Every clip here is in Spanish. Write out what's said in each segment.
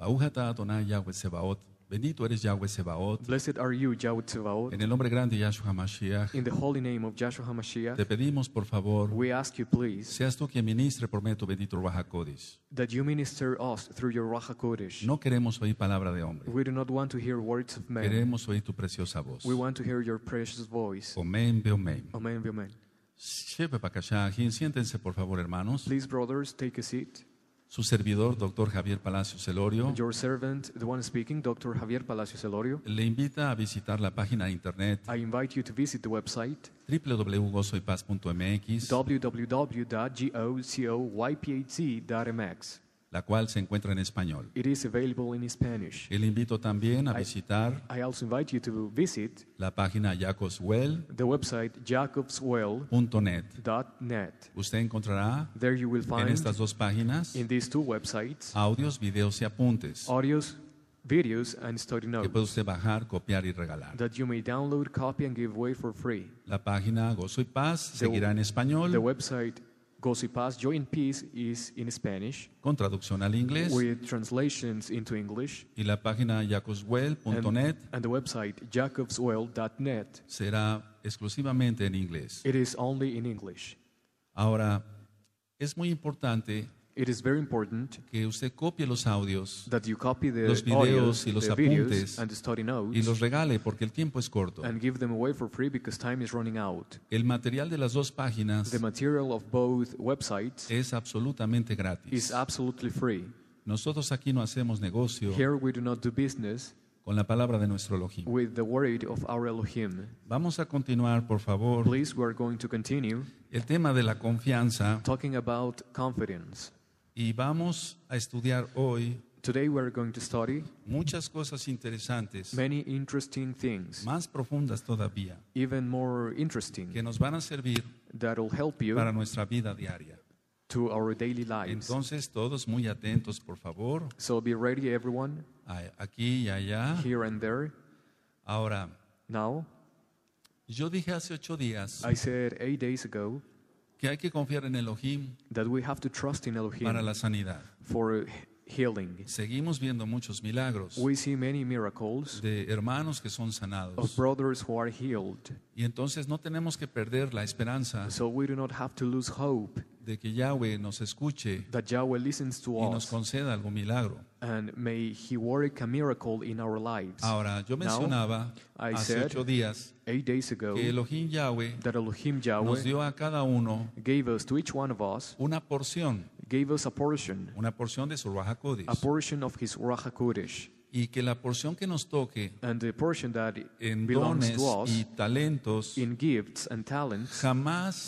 Baruch atah Adonai Yahweh Sebaot. Bendito eres Yahweh Sebaot. Blessed are you, Yahweh Tzevaot. En el nombre grande de Yahshua HaMashiach, In the holy name of Yahshua HaMashiach, te pedimos, por favor, we ask you, please, seas tú quien ministre por medio de tu bendito Ruach HaKodesh. that you minister us through your Ruach HaKodesh. No queremos oír palabra de hombre. We do not want to hear words of men. Queremos oír tu preciosa voz. We want to hear your precious voice. Omen, beomen. Amen, amen. Shebe Bakashah. Siéntense, por favor, hermanos. Please, brothers, take a seat. Su servidor, Dr. Javier Palacios Elorio, Your servant, the one speaking, Dr. Javier Palacios Elorio. le invita a visitar la página de internet I invite you to visit the website www.gozoypaz.mx, www.gocoypaz.mx. la cual se encuentra en español. It is available in Spanish. Le invito también a visitar I also invite you to visit la página jacobswell.net. the website jacobswell.net. Usted encontrará There you will en find estas dos páginas in these two websites audios, videos y apuntes audios, videos, and study que puede notes usted bajar, copiar y regalar. that you may download, copy, and give away for free. La página Gozo y Paz seguirá en The español website Gozo y Paz, Joy in Peace, is in Spanish con traducción al inglés, with translations into English, y la página jacobswell.net and the website jacobswell.net. será exclusivamente en inglés. It is only in English. Ahora, es muy importante It is very important que usted copie los audios that you copy the Los videos audios, y los the videos, apuntes and the study notes, y los regale porque el tiempo es corto. and give them away for free because time is running out. El material de las dos páginas The material of both websites es absolutamente gratis. is absolutely free. Nosotros aquí no hacemos negocio Here we do not do business con la palabra de nuestro Elohim. with the word of our Elohim. Vamos a continuar, por favor. Please, we are going to continue El tema de la confianza, talking about confidence. y vamos a estudiar hoy Today we are going to study muchas cosas interesantes, many interesting things, más profundas todavía, even more que interesting, nos van a servir that will help you para nuestra vida diaria. to our daily lives. Entonces, todos muy atentos, por favor, So be ready, everyone, aquí y allá. here and there. Ahora, Now, yo dije hace 8 días I said 8 days ago que hay que confiar en Elohim that we have to trust in para Elohim la sanidad. for healing. Seguimos viendo muchos milagros We see many miracles de hermanos que son of sanados. brothers who are healed. Y entonces no tenemos que perder la esperanza So we do not have to lose hope de que Yahweh nos escuche that Yahweh listens to y nos us conceda algún milagro. and may He work a miracle in our lives. Ahora, yo mencionaba I hace said 8 días 8 days ago que Elohim Yahweh that Elohim nos Yahweh dio a cada uno gave us, to each one of us, una porción gave us a portion de su Ruach a HaKodesh. portion of His Ruach HaKodesh. Y que la porción que nos toque And the portion that en belongs dones to us y talentos in gifts and talents jamás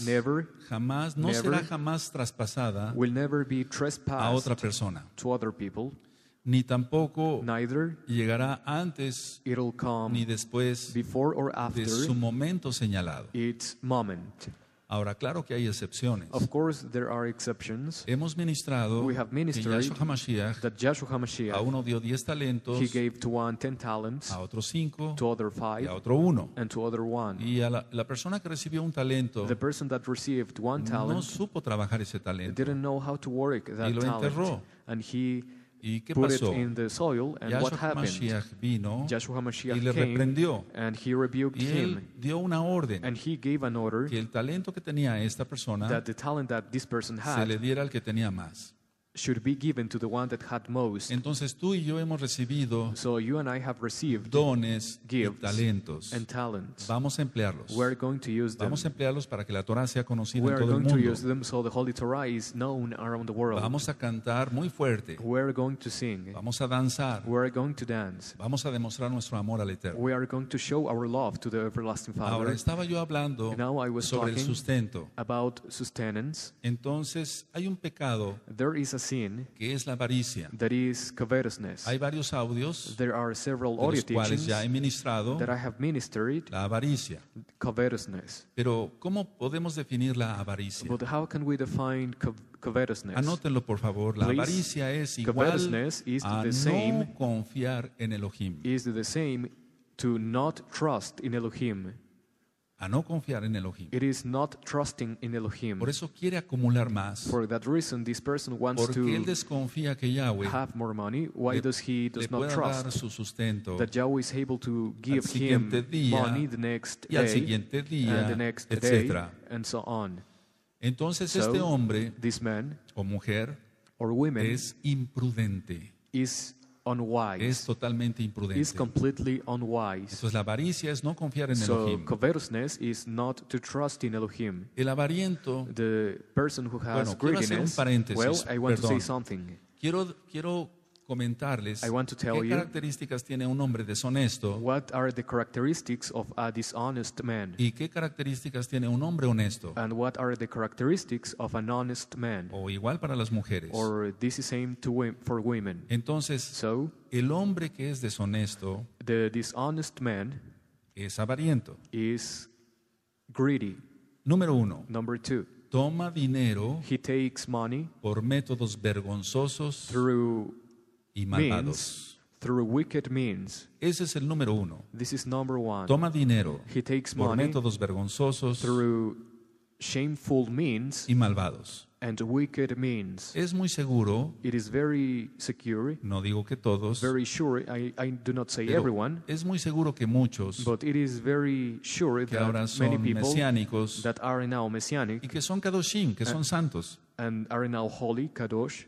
no será jamás traspasada will never be a trespassed otra persona, to other people, ni tampoco neither llegará antes it'll come ni después before or de after su momento señalado. its moment. Ahora, claro que hay excepciones. Of course, there are exceptions. Hemos ministrado We have que ministered Yahshua HaMashiach That Joshua a HaMashiach, uno dio 10 talentos, he gave to one 10 talents, a otro 5 to other y 5, a otro 1. and to other 1. Y a la persona que recibió un talento The person that received one no talent supo trabajar ese talento. didn't know how to work Y that lo enterró. talent, and he ¿Y qué put it pasó? in the soil, and what Yahshua happened? HaMashiach vino Joshua y HaMashiach le came, reprendió. and he rebuked Y él him, dio una orden and he gave an order que el talento que tenía esta persona that the talent that this person se le had diera al que tenía más. should be given to the one that had most. Entonces tú y yo hemos recibido So you and I have received dones y gifts talentos. and talents. Vamos a emplearlos. We're going to use them. Vamos a emplearlos para que la Torah sea conocida We en are todo el going to mundo. use them so the Holy Torah is known around the world. Vamos a cantar muy fuerte. We're going to sing. Vamos a danzar. We're going to dance. Vamos a demostrar nuestro amor al Eterno. We are going to show our love to the everlasting Ahora, Father. estaba yo hablando Now I was sobre el talking sustento. about sustenance. Entonces, hay un pecado There is a sin que es la avaricia. that is covetousness. Hay varios audios There are several de audio los cuales teachings ya he ministrado that I have ministered la avaricia. covetousness. Pero, ¿cómo podemos definir la avaricia? But how can we define covetousness? Anótenlo, por favor. La Please. avaricia es igual Covetousness is a the same- no confiar en Elohim. Is the same to not trust in Elohim. a no confiar en Elohim. It is not trusting in Elohim. Por eso quiere acumular más. For that reason, this person wants Porque él to desconfía que Yahweh have more money. Why does he le does not pueda dar trust su sustento that Yahweh is able to give him siguiente día, money the next y al day siguiente día, and the next day etcétera. and so on? Entonces So, este hombre this man o mujer or woman es imprudente, is es unwise, totalmente is imprudente. completely unwise. Entonces la avaricia es no confiar en So Elohim. covetousness is not to trust in Elohim. El avariento, The person who has Bueno, quiero hacer un greediness, paréntesis, well, I want to say perdón. something. quiero comentarles I want to tell qué you características tiene un hombre deshonesto What are the characteristics of a dishonest man? y qué características tiene un hombre honesto. And what are the characteristics of an honest man? O igual para las mujeres. Or this is same for women. Entonces, So, el hombre que es deshonesto the dishonest man es avariento. is greedy. Número 1, Number 2, toma dinero he takes money por métodos vergonzosos through y means, malvados. through wicked means. Ese es el número 1. This is number 1. Toma dinero He takes por money métodos vergonzosos through shameful means y malvados. and wicked means. Es muy seguro, It is very secure, no digo que todos, very sure. I do not say pero everyone, es muy seguro que muchos but it is very sure que ahora that many son people mesiánicos that are now y messianic que son kadoshim, que son santos, and are now holy, kadosh,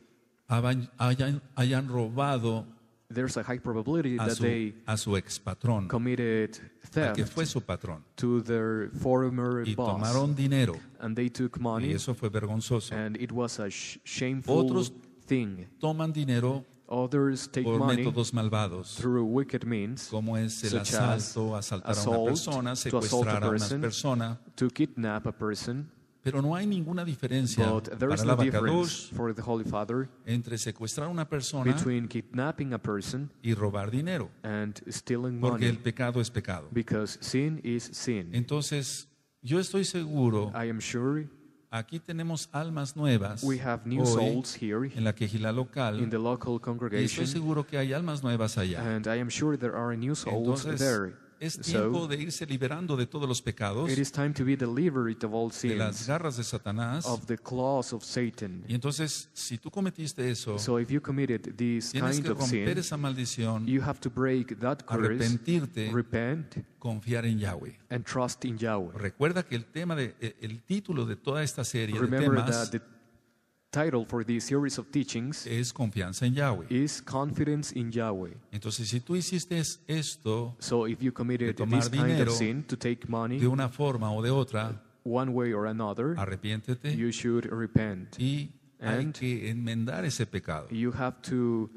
hayan robado there's a high probability that they a su expatrón, committed al que theft fue su patrón, to their former y boss, tomaron dinero, and they took y money, eso fue vergonzoso. and it was a shameful Otros thing. toman dinero Others take por money métodos malvados, through wicked means, como es el such as asalto, asaltar a una assault, persona, to assault a secuestrar a una person, persona, to kidnap a person. pero no hay ninguna diferencia But there para is el no abacadosh difference for the Holy Father entre secuestrar a una persona between kidnapping a person y robar dinero, and stealing porque el money, pecado es pecado. because sin is sin. Entonces, yo estoy seguro, I am sure aquí tenemos almas nuevas we have new hoy souls here en la quejilá in local, the local y estoy congregation, seguro que hay almas nuevas allá. and I am sure there are new souls Entonces, there. es tiempo So, de irse liberando de todos los pecados, it is time to be delivered of all de las sins, garras de Satanás. of the claws of Satan. Y entonces, si tú cometiste eso, So if you committed this tienes kind que of romper sin, esa maldición, you have to break that curse, arrepentirte, repent, confiar en Yahweh. and trust in Yahweh. Recuerda que el título de toda esta serie de Remember temas that the title for this series of teachings es confianza en Yahweh. is confidence in Yahweh. Entonces, si tú hiciste esto So if you committed de tomar this kind dinero of sin, to take money de una forma o de otra, one way or another, arrepiéntete you should repent. y hay And que enmendar ese pecado. You have to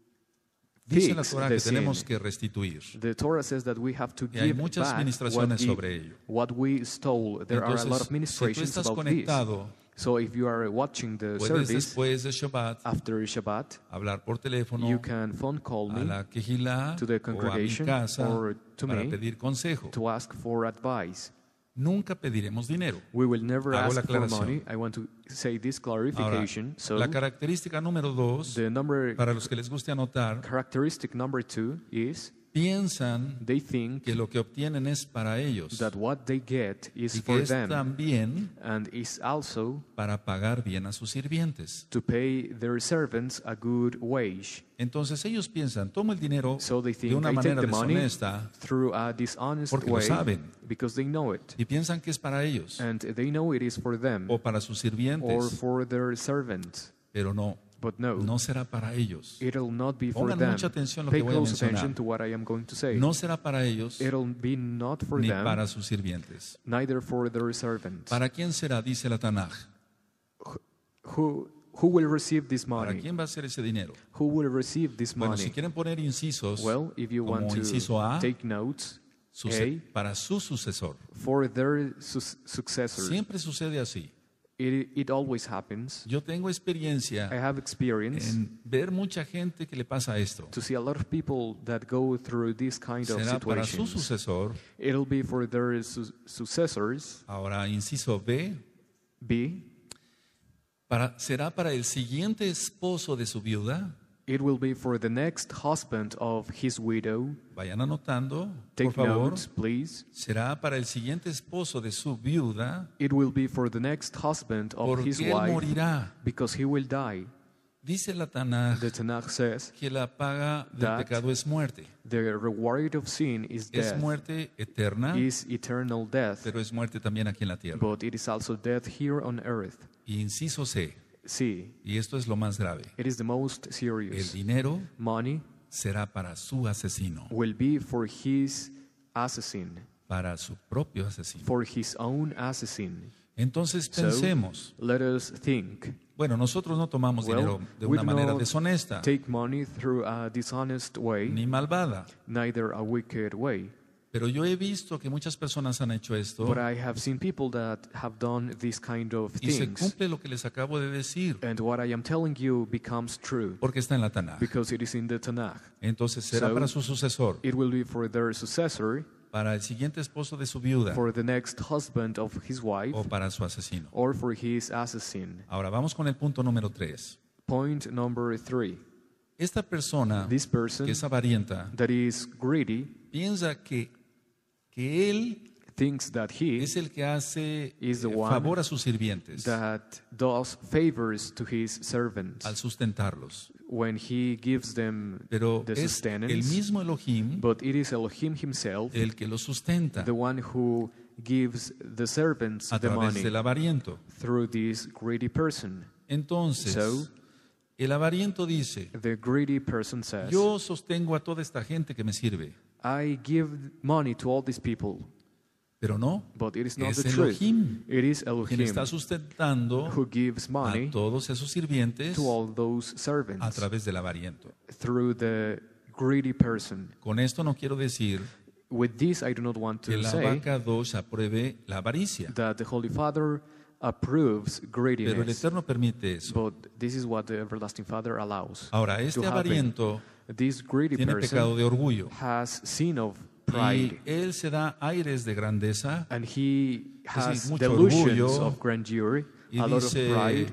Dice la fix Torah the que tenemos sin. que restituir. The Torah says that we have to Y hay give muchas back ministraciones sobre ello. what we stole. There are a lot Entonces, of si tú ministrations estás about this. conectado, So if you are watching the puedes service después de Shabbat after Shabbat, hablar por teléfono you can phone call a me la quejilá to the o a mi congregation casa or to para me pedir consejo. to ask for advice. Nunca pediremos dinero. We will never Hago la ask for aclaración. money. I want to say this Ahora, clarification. So la característica número 2, the para los que les guste anotar, characteristic number 2 is piensan they think que lo que obtienen es para ellos that what they get is y for que es them también and is also para pagar bien a sus sirvientes. to pay their servants a good wage. Entonces ellos piensan, tomo el dinero So they de think una I take manera the money deshonesta through a dishonest porque lo way saben because they know it. y piensan que es para ellos And they know it is for them o para sus or sirvientes, for their servants. pero no, But no, no será para ellos. it'll not be for Pongan them. mucha atención a lo Pay que voy a close mencionar. attention to what I am going to say. No será para ellos It'll be not for ni them, para sus sirvientes. neither for their servants. ¿Para quién será? Dice la Tanaj. Who will receive this ¿Para money? quién va a ser ese dinero? Who will receive this Bueno, si money? quieren poner incisos, Well, if you want como inciso A, to take notes, para su sucesor. for their successor. Siempre sucede así. It always happens. Yo tengo I experiencia have experience en ver mucha gente que le pasa esto. to see a lot of people that go through this kind of Será para su situations. sucesor. It'll be for their successors. Ahora, inciso B, B, será para el siguiente esposo de su viuda. It will be for the next husband of his widow. Vayan anotando, Take por favor. notes, please. Será para el siguiente esposo de su viuda, It will be for the next husband of his porque él wife, morirá. because he will die. Dice la Tanaj The Tanakh says que la paga del that pecado es muerte. the reward of sin is Es death, muerte eterna, is eternal death, pero es muerte también aquí en la tierra. but it is also death here on earth. Y inciso C, See, y esto es lo más grave, it is the most el serious. dinero Money será para su asesino, will be for his assassin, para su propio asesino. for his own assassin. Entonces So, pensemos, let us think. bueno, nosotros no tomamos Well, dinero de we una do manera not deshonesta take money through a dishonest way, ni malvada, neither a wicked way. pero yo he visto que muchas personas han hecho esto But I have seen people that have done this kind of y se things, cumple lo que les acabo de decir, and what I am telling you becomes true porque está en la Tanaj. because it is in the Tanakh. Entonces será So, para su sucesor, It will be for their successor, para el siguiente esposo de su viuda for the next husband of his wife, o para su asesino. or for his assassin. Ahora vamos con el punto número 3. Point number 3. Esta persona This person que es avarienta that is greedy piensa que él thinks that he es el que hace is the one favor a sus sirvientes that does favors to his servants al sustentarlos. when he gives them Pero the es el sustenance, mismo Elohim but it is Elohim himself, el que los sustenta the one who gives the servants a the través money del avariento. through this greedy person. Entonces, So, el avariento dice, the greedy person says, yo sostengo a toda esta gente que me sirve, I give money to all these people, pero no, but it is not es the truth. Elohim It is quien Elohim está sustentando who gives a money todos esos sirvientes to all those a servants través del avariento. through the greedy person. Con esto no quiero decir With this, I do not want que to la say vaca 2 apruebe la avaricia, that the Holy Father approves pero el greediness, Eterno permite eso. but this is what the Everlasting Father allows Ahora, to este happen. avariento This greedy tiene pecado person de orgullo has sin of y pride, él se da aires de grandeza and he has mucho delusions orgullo, of grandeur, y a lot of dice, pride,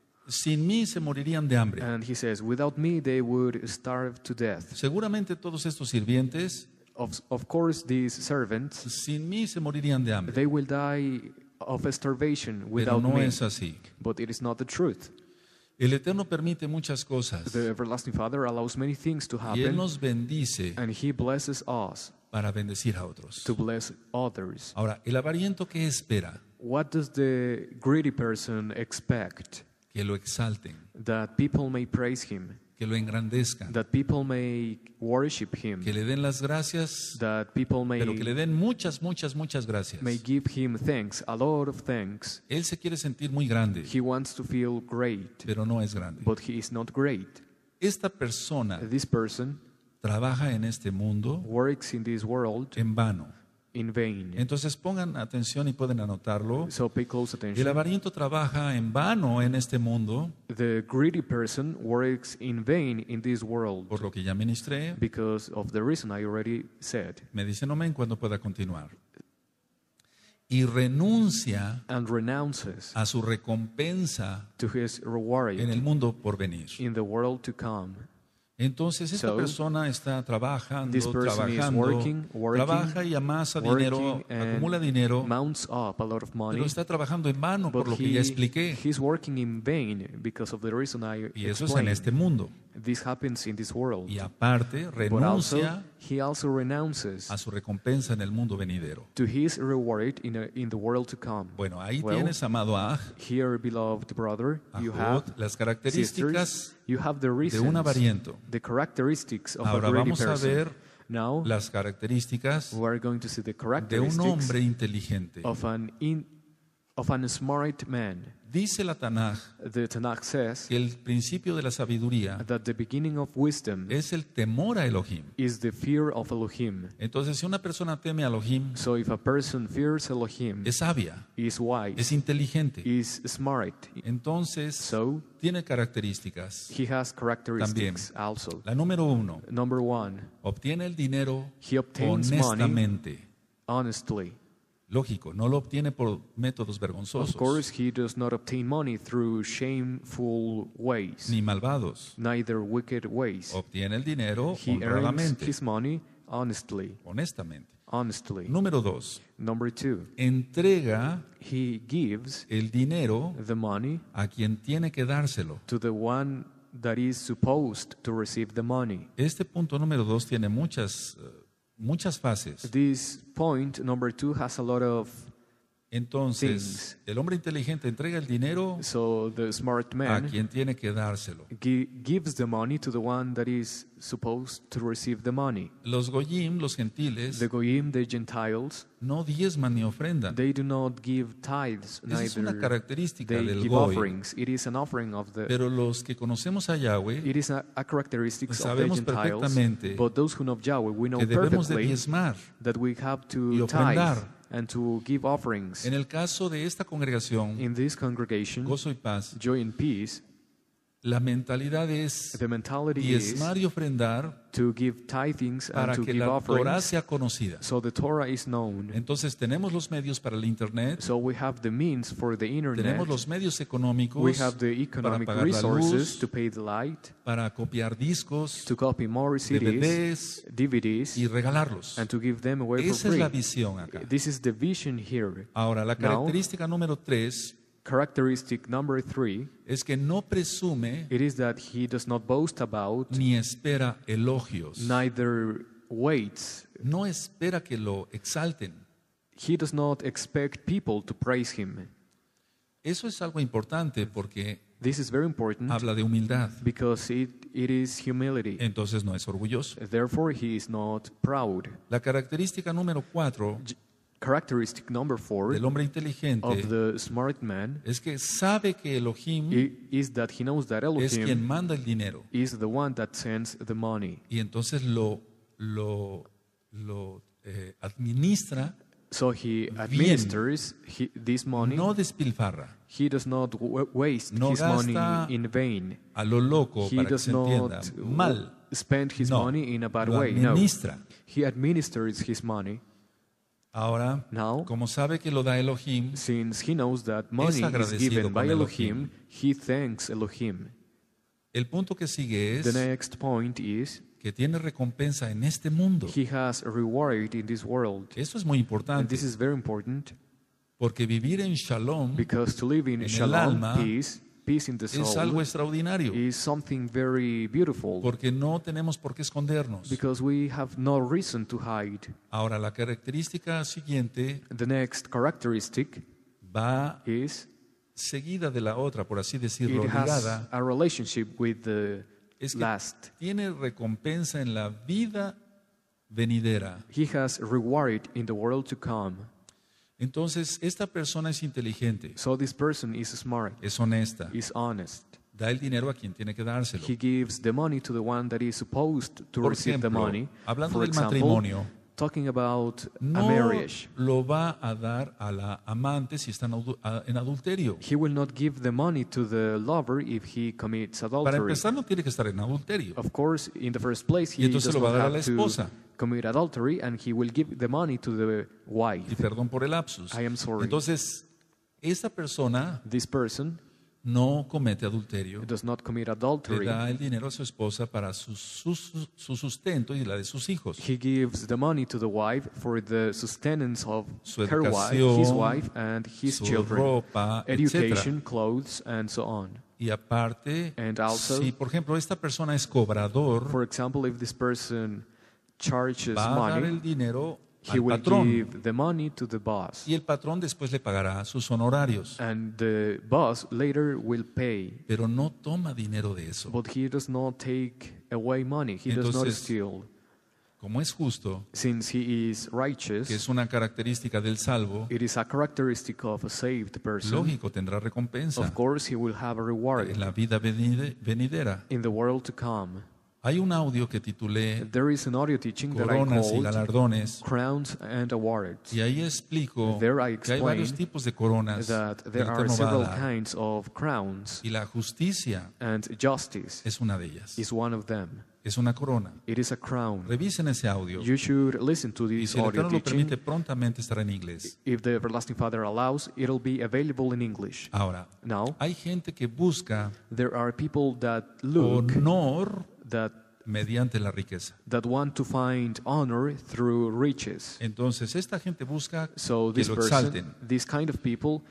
sin mí se morirían de hambre. and he says, without me they would starve to death. Seguramente todos estos sirvientes, Of course, these servants, sin mí se morirían de hambre, they will die of starvation pero without no me, es así. but it is not the truth. El Eterno permite muchas cosas The Everlasting Father allows many things to y Él happen, nos bendice and he blesses us para bendecir a otros. to bless others. Ahora, el avariento, ¿qué espera? What does the greedy person expect? Que lo exalten, That people may praise him, que lo engrandezcan, that people may worship him, que le den las gracias, that people pero que le den muchas, muchas, muchas gracias. may give him thanks, a lot of thanks. Él se quiere sentir muy grande, He wants to feel great, pero no es grande. but he is not great. Esta persona This person trabaja en este mundo works in this world en vano. in vain. Entonces pongan atención y pueden anotarlo. So pay close El attention. avariento trabaja en vano en este mundo, The greedy person works in vain in this world por lo que ya ministré. because of the reason I already said, Me dicen amén cuando pueda continuar. Y renuncia and renounces a su recompensa to his reward en el mundo por venir. in the world to come. Entonces esta So, persona está trabajando, this person is trabajando, working, trabaja y amasa dinero, working and acumula dinero, mounts up a lot of pero money, está trabajando en vano por but lo que ya expliqué. he's working in vain because of the reason I Y eso es en explained. este mundo. This happens in this world. Y aparte But also, renuncia he also renounces a su recompensa en el mundo venidero. to his reward in the world to come. Bueno, ahí Well, tienes, amado Aj, Here, beloved brother, you Ajot, have las características sisters, you have the de reasons, un avariento. the characteristics of Ahora a greedy vamos a person. ver Now, las características we are going to see the de un characteristics hombre inteligente. of an smart man. Dice la Tanaj The Tanakh says que el principio de la sabiduría that the beginning of wisdom es el temor a Elohim. is the fear of Elohim. Entonces, si una persona teme a Elohim, So if a person fears Elohim, es sabia, is wise, es inteligente. is smart, Entonces, so tiene características. he has characteristics also. La número 1, Number one, obtiene el dinero he obtains money honestamente. honestly. Lógico, no lo obtiene por métodos Of vergonzosos course, he does not obtain money through shameful ways, ni malvados. neither wicked ways. Obtiene el dinero He earns honradamente, his money honestly. honestamente. Honestly. Número 2, Number 2, entrega he gives el dinero the money a quien tiene que dárselo. to the one that is supposed to receive the money. Este punto número 2 tiene muchas fases. This point, number 2, has a lot of. Entonces, el hombre inteligente entrega el dinero So the smart a man quien tiene que dárselo. gives the money to the one that is supposed to receive the money. Los goyim, los gentiles, The Goyim, the Gentiles, no diezman ni ofrendan. they do not give tithes, Esa es una neither característica they del give goy. offerings. It is an offering of the. Pero los que conocemos a Yahweh, It is a characteristic of the sabemos Gentiles. perfectamente But those who know Yahweh, we know que debemos de perfectly diezmar. that we have y to ofrendar. tithe and to give offerings. En el caso de esta congregación, In this congregation, Gozo y Paz, Joy and Peace, la mentalidad es the mentality diezmar y ofrendar is to give tithings para and to que give la Torah offerings. sea conocida. So the Torah is known. Entonces tenemos los medios para el Internet, So we have the means for the internet. tenemos los medios económicos We have the para economic pagar la resources luz, to pay the light, para copiar discos, to copy more CDs, DVDs DVDs, y regalarlos. and to give them away Esa for es la free. visión acá. This is the vision here. Ahora, la Now, característica número 3 characteristic number 3, es que no presume it is that he does not boast about, ni espera elogios. neither waits. No espera que lo exalten. He does not expect people to praise him. Eso es algo importante porque This is very important habla de humildad. because it is humility. Entonces no es orgulloso. Therefore, he is not proud. La característica número 4 Characteristic number 4 del hombre inteligente of the smart man es que sabe que Elohim is that he knows that es quien Elohim manda el dinero is the one that sends the money. y entonces lo administra, So he administers this money. no despilfarra He does not waste No his gasta money in vain. a lo loco He para que does se entienda not mal. spend his No, money in a bad lo way. No, administra. he administers his money. Ahora, Now, como sabe que lo da Elohim, since he knows that money is agradecido given by con Elohim, he thanks Elohim. el punto que sigue The es next point is que tiene recompensa en este mundo. he has a reward in this world. Esto es muy And importante this is very important porque vivir en Shalom because to live in en el shalom, alma, peace in the es algo soul, extraordinario is something very beautiful porque no tenemos por qué escondernos. because we have no reason to hide. Ahora, la característica siguiente The next characteristic va is seguida de la otra, por así decirlo, it has ligada. a relationship with the Es que last. tiene recompensa en la vida venidera. He has reward in the world to come. Entonces, esta persona es inteligente, So this person is smart, es honesta, is honest. da el dinero a quien tiene que dárselo. He gives the money to the one that is supposed to Por receive the ejemplo, money. hablando For del example, matrimonio, talking about a no marriage. lo va a dar a la amante si está en adulterio. He will not give the money to the lover if he commits Para adultery. empezar, no tiene que estar en adulterio. Of course, in the first place, Y he entonces does lo va a not dar a la have to esposa. commit adultery, and he will give the money to the Y wife. perdón por el lapsus. I am sorry. Entonces, esta persona This person no comete adulterio. does not commit Le adultery. da el dinero a su esposa para su sustento y la de sus hijos. He gives the money to the wife for the sustenance of Su her wife, educación, his wife, and his su children, ropa, education, etc. clothes, and so on. Y aparte, And also, si por ejemplo esta persona es cobrador, for example, if this person charges va a dar money, el dinero he al will patrón. give the money to the boss. Y el patrón después le pagará sus honorarios. And the boss later will pay. Pero no toma dinero de eso. But he does not take away money. He does not Entonces, steal. Como es justo, Since he is righteous, que es una característica del salvo, it is a characteristic of a saved person. lógico, tendrá recompensa Of course, he will have a reward en la vida venidera. in the world to come. Hay un audio que titulé There is an audio teaching that I Coronas y called Galardones, Crowns and Awards. y ahí explico There I que hay varios explain tipos de coronas that que there el are Eterno va a several dar, kinds of crowns, y la justicia and justice es una de ellas. is one of them. Es una corona. It is a crown. Revisen ese audio, You should listen to y this si el audio Eterno lo teaching. permite, prontamente estará en inglés. If the Everlasting Father allows, it'll be available in English. Ahora, Now, hay gente que busca there are people that look, honor that mediante la riqueza. want to find honor through riches. Entonces, esta gente busca So que this lo person, exalten, this kind of people,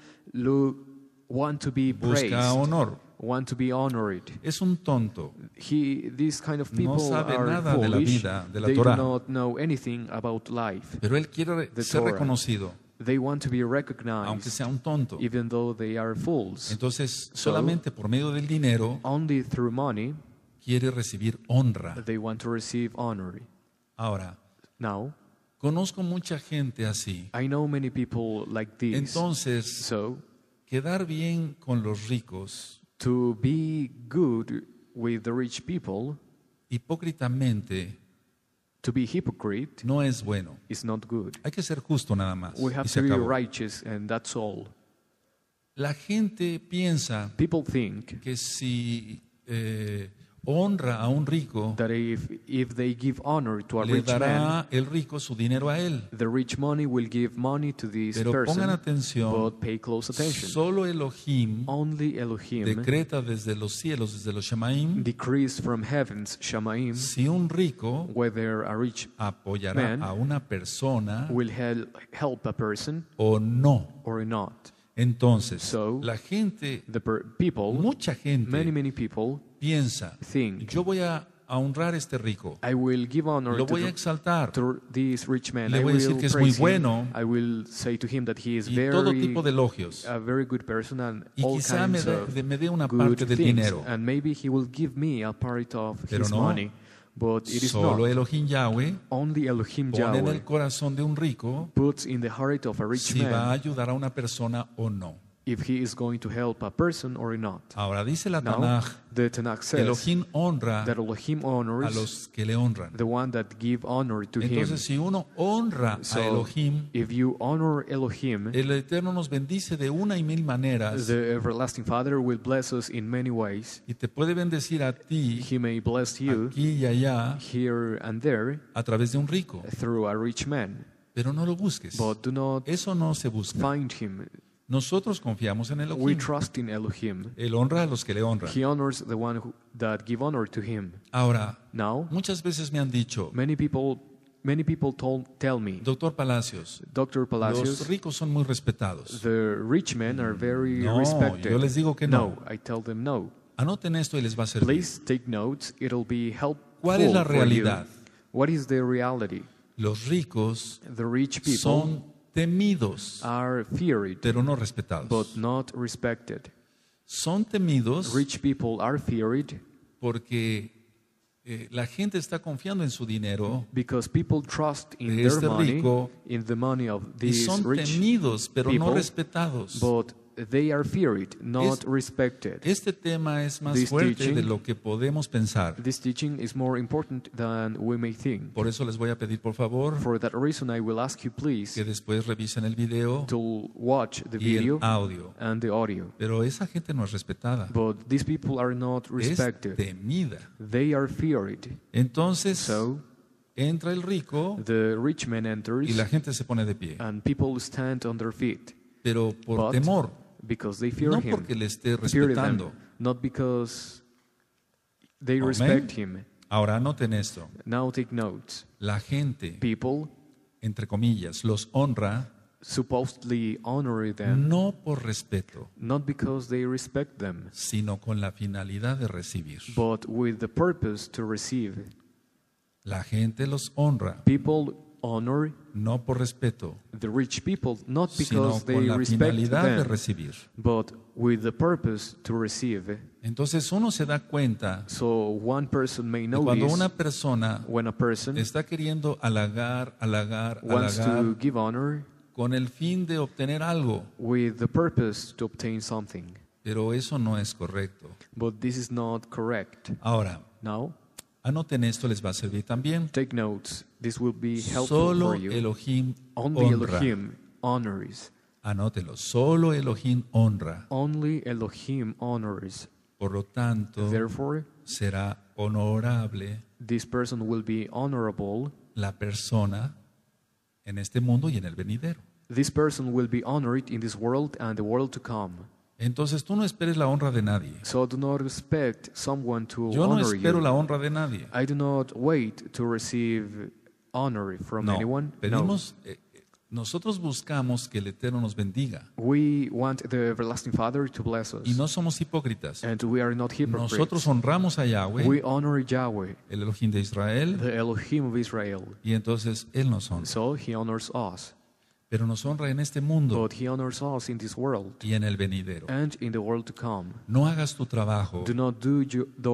want to be busca praised, honor. want to be honored. Es un tonto. These kind of people sabe are nada de la foolish. vida, de la They Torá. do not know anything about life. Pero él quiere The ser Torah. reconocido, They want to be aunque recognized, sea un tonto. even though they are fools. Entonces, solamente por medio del dinero Only through money quiere recibir honra. they want to receive honor. Ahora, Now, conozco mucha gente así. I know many people like this. Entonces, So, quedar bien con los ricos to be good with the rich people, hipócritamente to be hypocrite, no es bueno. is not good. Hay que ser justo nada más. We Y have se to be acabó. righteous, and that's all. La gente piensa People think que si honra a un rico, that if they give honor to a le rich man, dará el rico su dinero a él. the rich money will give money to this Pero person. pongan atención, But pay close attention. solo Elohim Only Elohim decreta desde los cielos, desde los Shemaim, decrees from heavens, Shamaim, si un rico whether a rich apoyará Man a una persona will help a person o no. or not. Entonces, So, la gente, The people, mucha gente many people piensa, think, yo voy a honrar a este rico, I will give honor lo voy a exaltar, to this rich man. Le I voy a decir will que es praise muy him. bueno, I will say to him that he is y todo very tipo de elogios. a very good person and Y all quizá me kinds of me dé una good parte del things. dinero. And maybe he will give me a part of Pero his no. money. But it is Solo not. Elohim Yahweh Only Elohim pone en Yahweh el corazón de un rico puts in the heart of a rich si va a man ayudar a una persona o no. if he is going to help a person or not. Ahora dice la Now, Tanaj, the Tanakh says Elohim honra that Elohim a honors los que le honran. the one that give honor to him. Entonces, si uno honra a So, Elohim, if you honor Elohim, el Eterno nos bendice de una y mil maneras the everlasting Father will bless us in many ways. y te puede bendecir a ti, He may bless you aquí y allá, here and there a través de un rico. through a rich man, Pero no lo busques. but do not Eso no se busca. find him. Nosotros confiamos en We Elohim. trust in Elohim. Él honra a los que le honran. He honors the one that give honor to him. Ahora, Now, muchas veces me han dicho, many people tell me, Doctor Palacios, Dr. los Palacios, ricos son muy respetados. the rich men are very No, respected. yo les digo que no. I tell them no. Anoten esto y les va a servir. Please take notes. It'll be helpful ¿Cuál es la for you. realidad? What is the reality? Los ricos The rich people son temidos, are feared, pero no respetados. but not respected. Son temidos Rich people are feared porque la gente está confiando en su dinero because people trust in de their este money, rico, in the money of y these son rich temidos, pero no people, respetados. but they are feared, not respected. Este tema es más This fuerte teaching- de lo que podemos pensar. This teaching is more important than we may think. Por eso les voy a pedir, por favor, For that reason, I will ask you, please, que después revisen el video to watch the y el video audio. and the audio. Pero esa gente no es respetada, But these people are not es respected. temida. They are feared. Entonces So, entra el rico the rich man y enters, la gente se pone de pie, and people stand on their feet pero por But temor, because they fear no him. porque le esté Fear respetando. them, not because they Amén. respect him. Ahora anoten esto, Now take notes. la gente, People entre comillas, los honra supposedly honor them, no por respeto, not because they respect them, sino con la finalidad de recibir. but with the purpose to receive. La gente los honra People honor no por respeto, the rich people not sino because con they la respect finalidad de them, recibir. but with the purpose to receive. Entonces uno se da cuenta So one person may que cuando notice una persona when a person está queriendo halagar, wants to give honor con el fin de obtener algo, with the purpose to obtain something. pero eso no es correcto. But this is not correct. Ahora, Now, Anoten esto, les va a servir también. Take notes. This will be helpful Solo for you. Elohim Only honra. Elohim honors. Anótelo, solo Elohim honra. Only Elohim honors. Por lo tanto, Therefore, será honorable this person will be honorable. la persona en este mundo y en el venidero. This person will be honored in this world and the world to come. Entonces tú no esperes la honra de nadie. So do not expect someone to Yo no honor espero you. la honra de nadie. I do not wait to receive honor from No, anyone. No. pedimos, nosotros buscamos que el Eterno nos bendiga We want the everlasting Father to bless us. y no somos hipócritas. And we are not hypocrites. Nosotros honramos a Yahweh, We honor Yahweh, el Elohim de Israel, the Elohim of Israel. y entonces Él nos honra. So he honors us. Pero nos honra en este mundo But he honors us in this world y en el venidero. and in the world to come. No hagas tu trabajo Do not do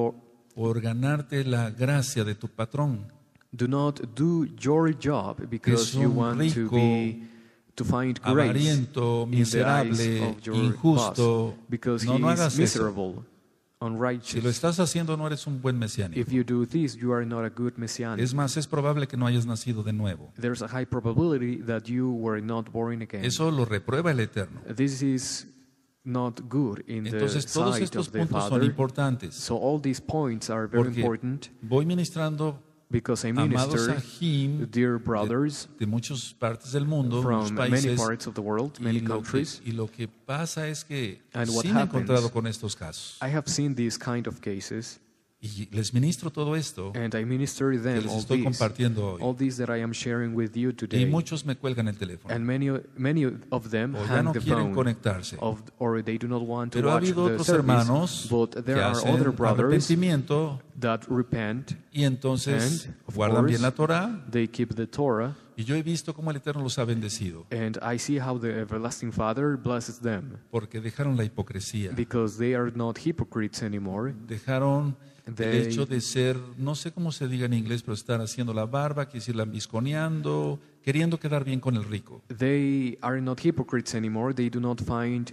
por ganarte la gracia de tu patrón. do not do your job because you un want to rico, find grace avariento, in the eyes miserable, of your injusto. boss because No, he no hagas is eso. miserable, Si lo unrighteous. estás haciendo, no eres un buen mesiánico. If you do this, you are not a good messianic. Es más, es probable que no hayas nacido de nuevo. There's a high probability that you were not born again. Eso lo reprueba el Eterno. This is not good in the Entonces, todos sight estos of the puntos son Father. importantes. So all these points are very Porque important voy ministrando because I amados minister, Ajim dear brothers, de muchas partes del mundo, muchos from many países. parts of the world, many countries. Y lo que pasa es que And what sí me he happens- encontrado con estos casos. I have seen these kind of cases, Y les ministro todo esto and I minister que them les all estoy these, compartiendo all hoy. these that I am sharing with you Y today. muchos me cuelgan el teléfono. And many of them O ya hang no the quieren phone, conectarse. or they do not want to Pero ha watch habido the otros service. hermanos But que there are hacen other brothers arrepentimiento that repent, y entonces And, of guardan bien course, la Torah. they keep the Torah, Y yo he visto cómo el Eterno los ha bendecido and I see how the everlasting Father blesses them porque dejaron la hipocresía. because they are not hypocrites anymore. Dejaron el They- hecho de ser, no sé cómo se diga en inglés, pero estar haciendo la barba, que decir, lambisconeando, queriendo quedar bien con el rico. They are not hypocrites anymore. They do not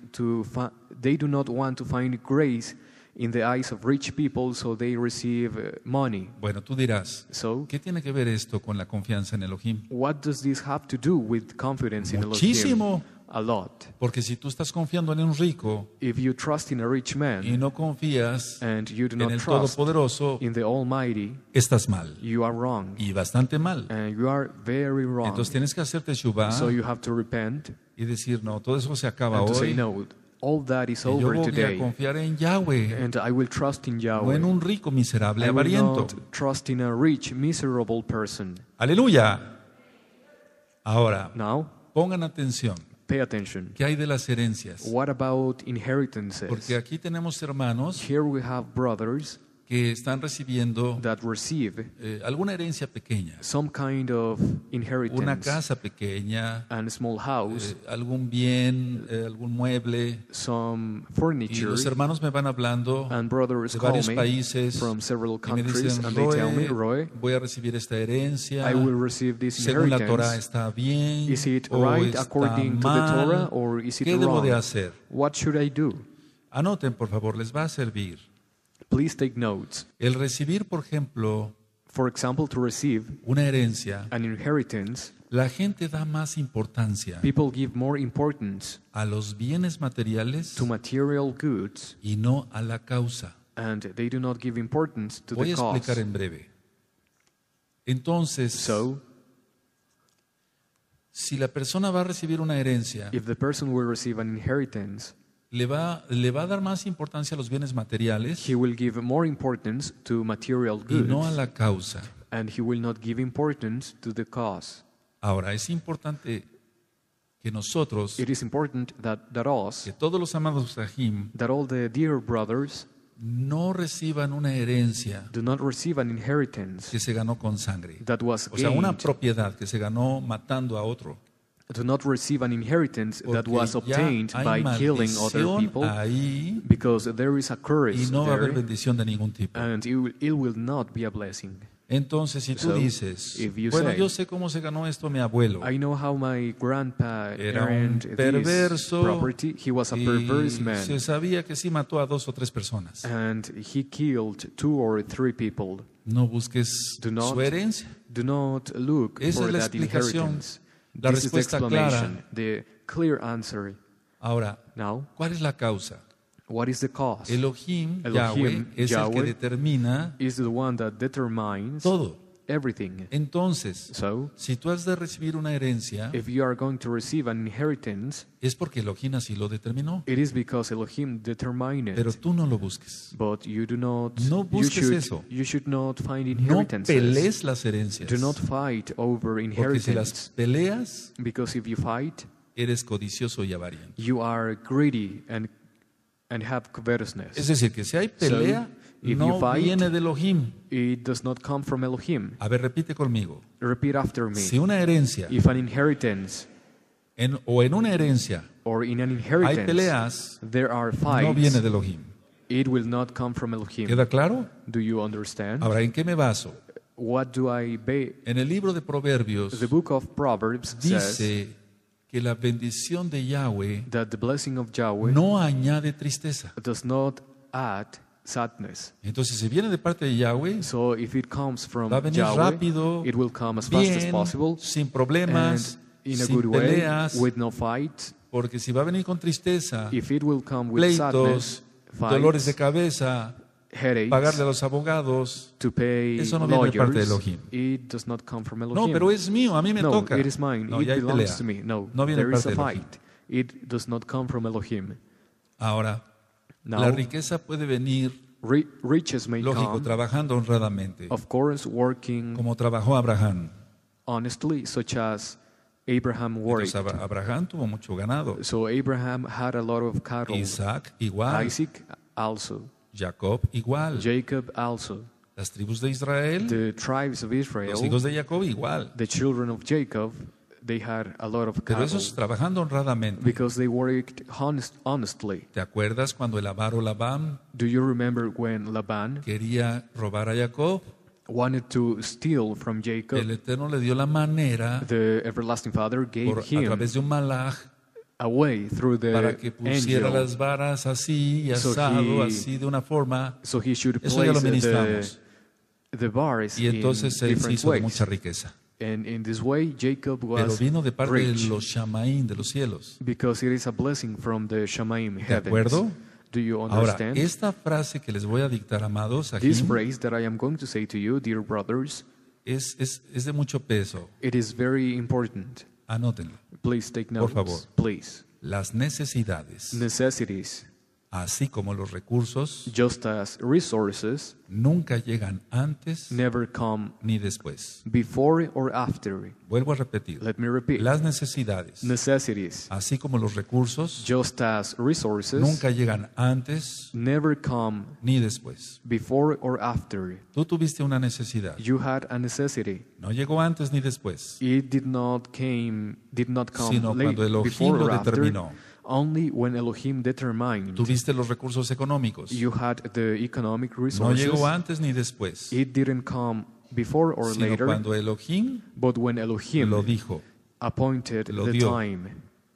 they do not want to find grace in the eyes of rich people, so they receive money. Bueno, tú dirás, So, ¿qué tiene que ver esto con la confianza en Elohim? what does this have to do with confidence in Elohim? Muchísimo. A lot. Porque si tú estás confiando en un rico If you trust in a rich y man no confías and you do en not el trust Todopoderoso, in the Almighty, estás mal. you are wrong. Y bastante mal. And you are very wrong. Entonces tienes que hacerte shuvah So you have to repent y decir, no, todo eso se acaba and to say, hoy. no, all that is Y yo over voy a today. confiar en Yahweh, And I will trust in no Yahweh. en un rico miserable I will avariento. not trust in a rich, miserable person. Aleluya. Ahora, Now, pongan atención. pay attention. ¿Qué hay de las herencias? What about inheritances? Porque aquí tenemos hermanos Here we have brothers que están recibiendo that receive alguna herencia pequeña, some kind of una inheritance casa pequeña, and small house, algún bien, algún mueble. some Y furniture, los hermanos me van hablando and brothers de call varios me países from several y me countries, dicen, and they tell me, Roe, Roy, voy a recibir esta herencia. I will receive this Según la Torah inheritance. está bien Is it o right está according to the mal. Torah, or is it ¿Qué debo de wrong? hacer? What should I do? Anoten, por favor, les va a servir. Please take notes. El recibir, por ejemplo, For example, to receive una herencia, an inheritance, la gente da más importancia people give more importance a los bienes materiales to material goods, y no a la causa. and they do not give importance to Voy the a cause. explicar en breve. Entonces, So, si la persona va a recibir una herencia, if the person will receive an inheritance, le va a dar más importancia a los bienes materiales he will give more importance to material y no a goods, la causa. and he will not give importance to the cause. Ahora, es importante que nosotros, It is important that us, que todos los amados Sahim, that all the dear brothers no reciban una herencia do not receive an inheritance que se ganó con sangre. that was O sea, una gained, propiedad que se ganó matando a otro. do not receive an inheritance that Porque was ya obtained hay by killing other maldición people, ahí because there is a curse y no va a haber there, bendición de ningún tipo. and it will not be a blessing. Entonces, si tú So, dices, if you bueno, say, yo sé cómo se ganó esto mi abuelo, I know how my grandpa era un earned this perverso property. He was a y perverse se man, sabía que sí mató a 2 o 3 personas. and he killed 2 or 3 people. No busques Do not- su herencia. Do not look Esa for es la that explicación, inheritance. la This is the respuesta explanation, clara. the clear answer. Ahora, Now, ¿cuál es la causa? what is the cause? Elohim, Elohim, Yahweh, es el que Yahweh, determina is the one that determines todo. everything. Entonces, So, si tú has de recibir una herencia, if you are going to receive an inheritance, es porque Elohim así lo determinó. it is because Elohim determined Pero it. tú no lo busques. But you do not. No you busques should. eso. You should not find No inheritances. pelees las herencias. Do not fight over Porque si las inheritance. peleas, Because if you fight, eres codicioso y avariento. you are greedy and have Es covetousness. decir, que si hay pelea, if no you fight- viene de Elohim. It does not come from Elohim. A ver, repite conmigo. Repeat after me. Si una herencia, If an inheritance o en una herencia, or in an hay inheritance peleas, there are no viene fights, de Elohim. it will not come from Elohim. ¿Queda claro? Do you understand? Ahora, ¿en qué me baso? What do I base? En el libro de Proverbios The book of Proverbs says dice que la bendición de Yahweh that the blessing of Yahweh no añade tristeza. does not add sadness. Entonces, si viene de parte de Yahweh, So if it comes from va a venir Yahweh, rápido, it will come as fast as bien, possible sin and problemas, in a sin good way, peleas, with no fight. porque si va a venir con tristeza, If it will come with pleitos, sadness, dolores de fights, cabeza, headaches, pagarle a los abogados, to pay eso no viene de parte de lawyers, Elohim. it does not come from no, Elohim. pero es mío, a mí me No, toca. it is mine. No, It ya hay belongs pelea. to me. No, No viene de there is parte a de Elohim. fight. It does not come from Elohim. Ahora, Now, la riqueza puede venir, riches may lógico, come, trabajando honradamente, of course, working como trabajó Abraham. honestly, such as Abraham worked. Entonces, Abraham tuvo mucho ganado. So Abraham had a lot of cattle. Isaac igual, Isaac also. Jacob igual, Jacob also. las tribus de Israel, The tribes of Israel, los hijos de Jacob igual. the children of Jacob, they had a lot of Pero cattle esos trabajando honradamente. because they worked honestly. ¿Te acuerdas cuando el avaro Labán Do you remember when Laban quería robar a Jacob? wanted to steal from Jacob? El Eterno le dio la manera The everlasting Father gave a him través de un malaj a way through para the que pusiera angel, las varas así y So asado, he- así de una forma. so he should Eso ya lo place ministramos. the bars Y entonces in él se different hizo de ways. mucha riqueza. And in this way, Jacob Pero was vino de parte rich de los Shamaín, de los cielos. because it is a blessing from the Shamaim ¿De heavens. acuerdo? Do you Ahora, understand? esta frase que les voy a dictar, amados, aquí, This phrase that I am going to say to you, dear brothers, es de mucho peso. it is very important. Anótenlo. Please take Por notes. favor. Please. Las necesidades, Necessities, así como los recursos, just as resources, nunca llegan antes never come ni después. before or after. Vuelvo a repetir. Let me repeat. Las necesidades, Necessities, así como los recursos, just as resources, nunca llegan antes never come ni después. before or after. Tú tuviste una necesidad. You had a necessity. No llegó antes ni después, It did not come sino late, cuando Elohim before lo or after, determinó. only when Elohim determined. Tuviste los recursos económicos. You had the economic No resources. llegó antes ni después, It didn't come before or sino later, cuando Elohim but when Elohim lo dijo. appointed lo the dio. time.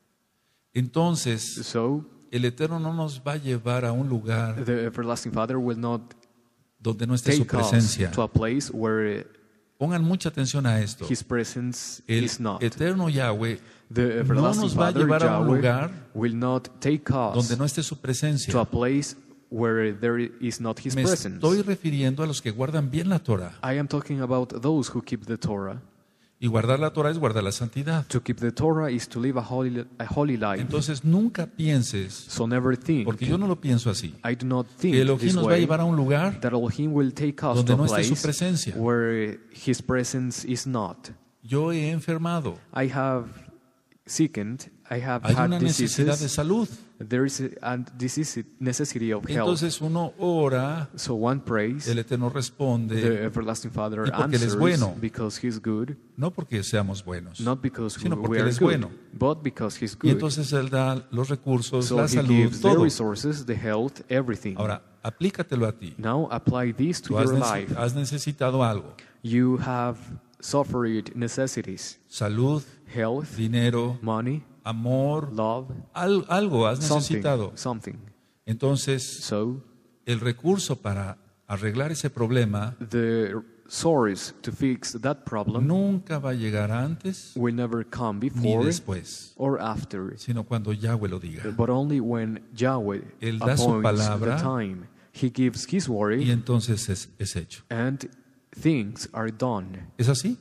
Entonces, So el Eterno no nos va a llevar a un lugar the everlasting Father will not donde no esté su take us presencia. to a place where Pongan mucha atención a esto. His presence El is not. Eterno Yahweh The no everlasting nos va a Father llevar a un Yahweh lugar will not take us donde no esté su presencia. to a place where there is not His Me presence. estoy refiriendo a los que guardan bien la Torah. I am talking about those who keep the Torah. Y guardar la Torah es guardar la santidad. To keep the Torah is to live a holy life. Entonces nunca pienses, So never think, porque yo no lo pienso así, I do not think que Elohim this nos va a way, llevar a un lugar that Elohim will take us donde to no a esté su place presencia. where His presence is not. Yo he enfermado. I have sickened, I have Hay had una necesidad de diseases. salud. There is a necessity of health. Entonces uno ora, So one prays, el Eterno the responde, everlasting Father y porque Él es answers bueno. because He's good, no porque seamos buenos, not because sino porque we Él are es good, bueno. but because He's Y good. entonces Él da los recursos, So la He salud, gives the todo. resources, the health, everything. Ahora, aplícatelo a ti. Now apply this to Tú has, your life. has necesitado algo. You have suffered necessities, Salud, health, dinero, money, amor, love, algo has something, necesitado. something. Entonces, So el recurso para arreglar ese problema the source to fix that problem nunca va a llegar antes will never come ni before después, or after, sino cuando Yahweh lo diga. but only when Yahweh Él da su appoints the palabra time. He gives His Y word, entonces es hecho. and things are done. ¿Es así?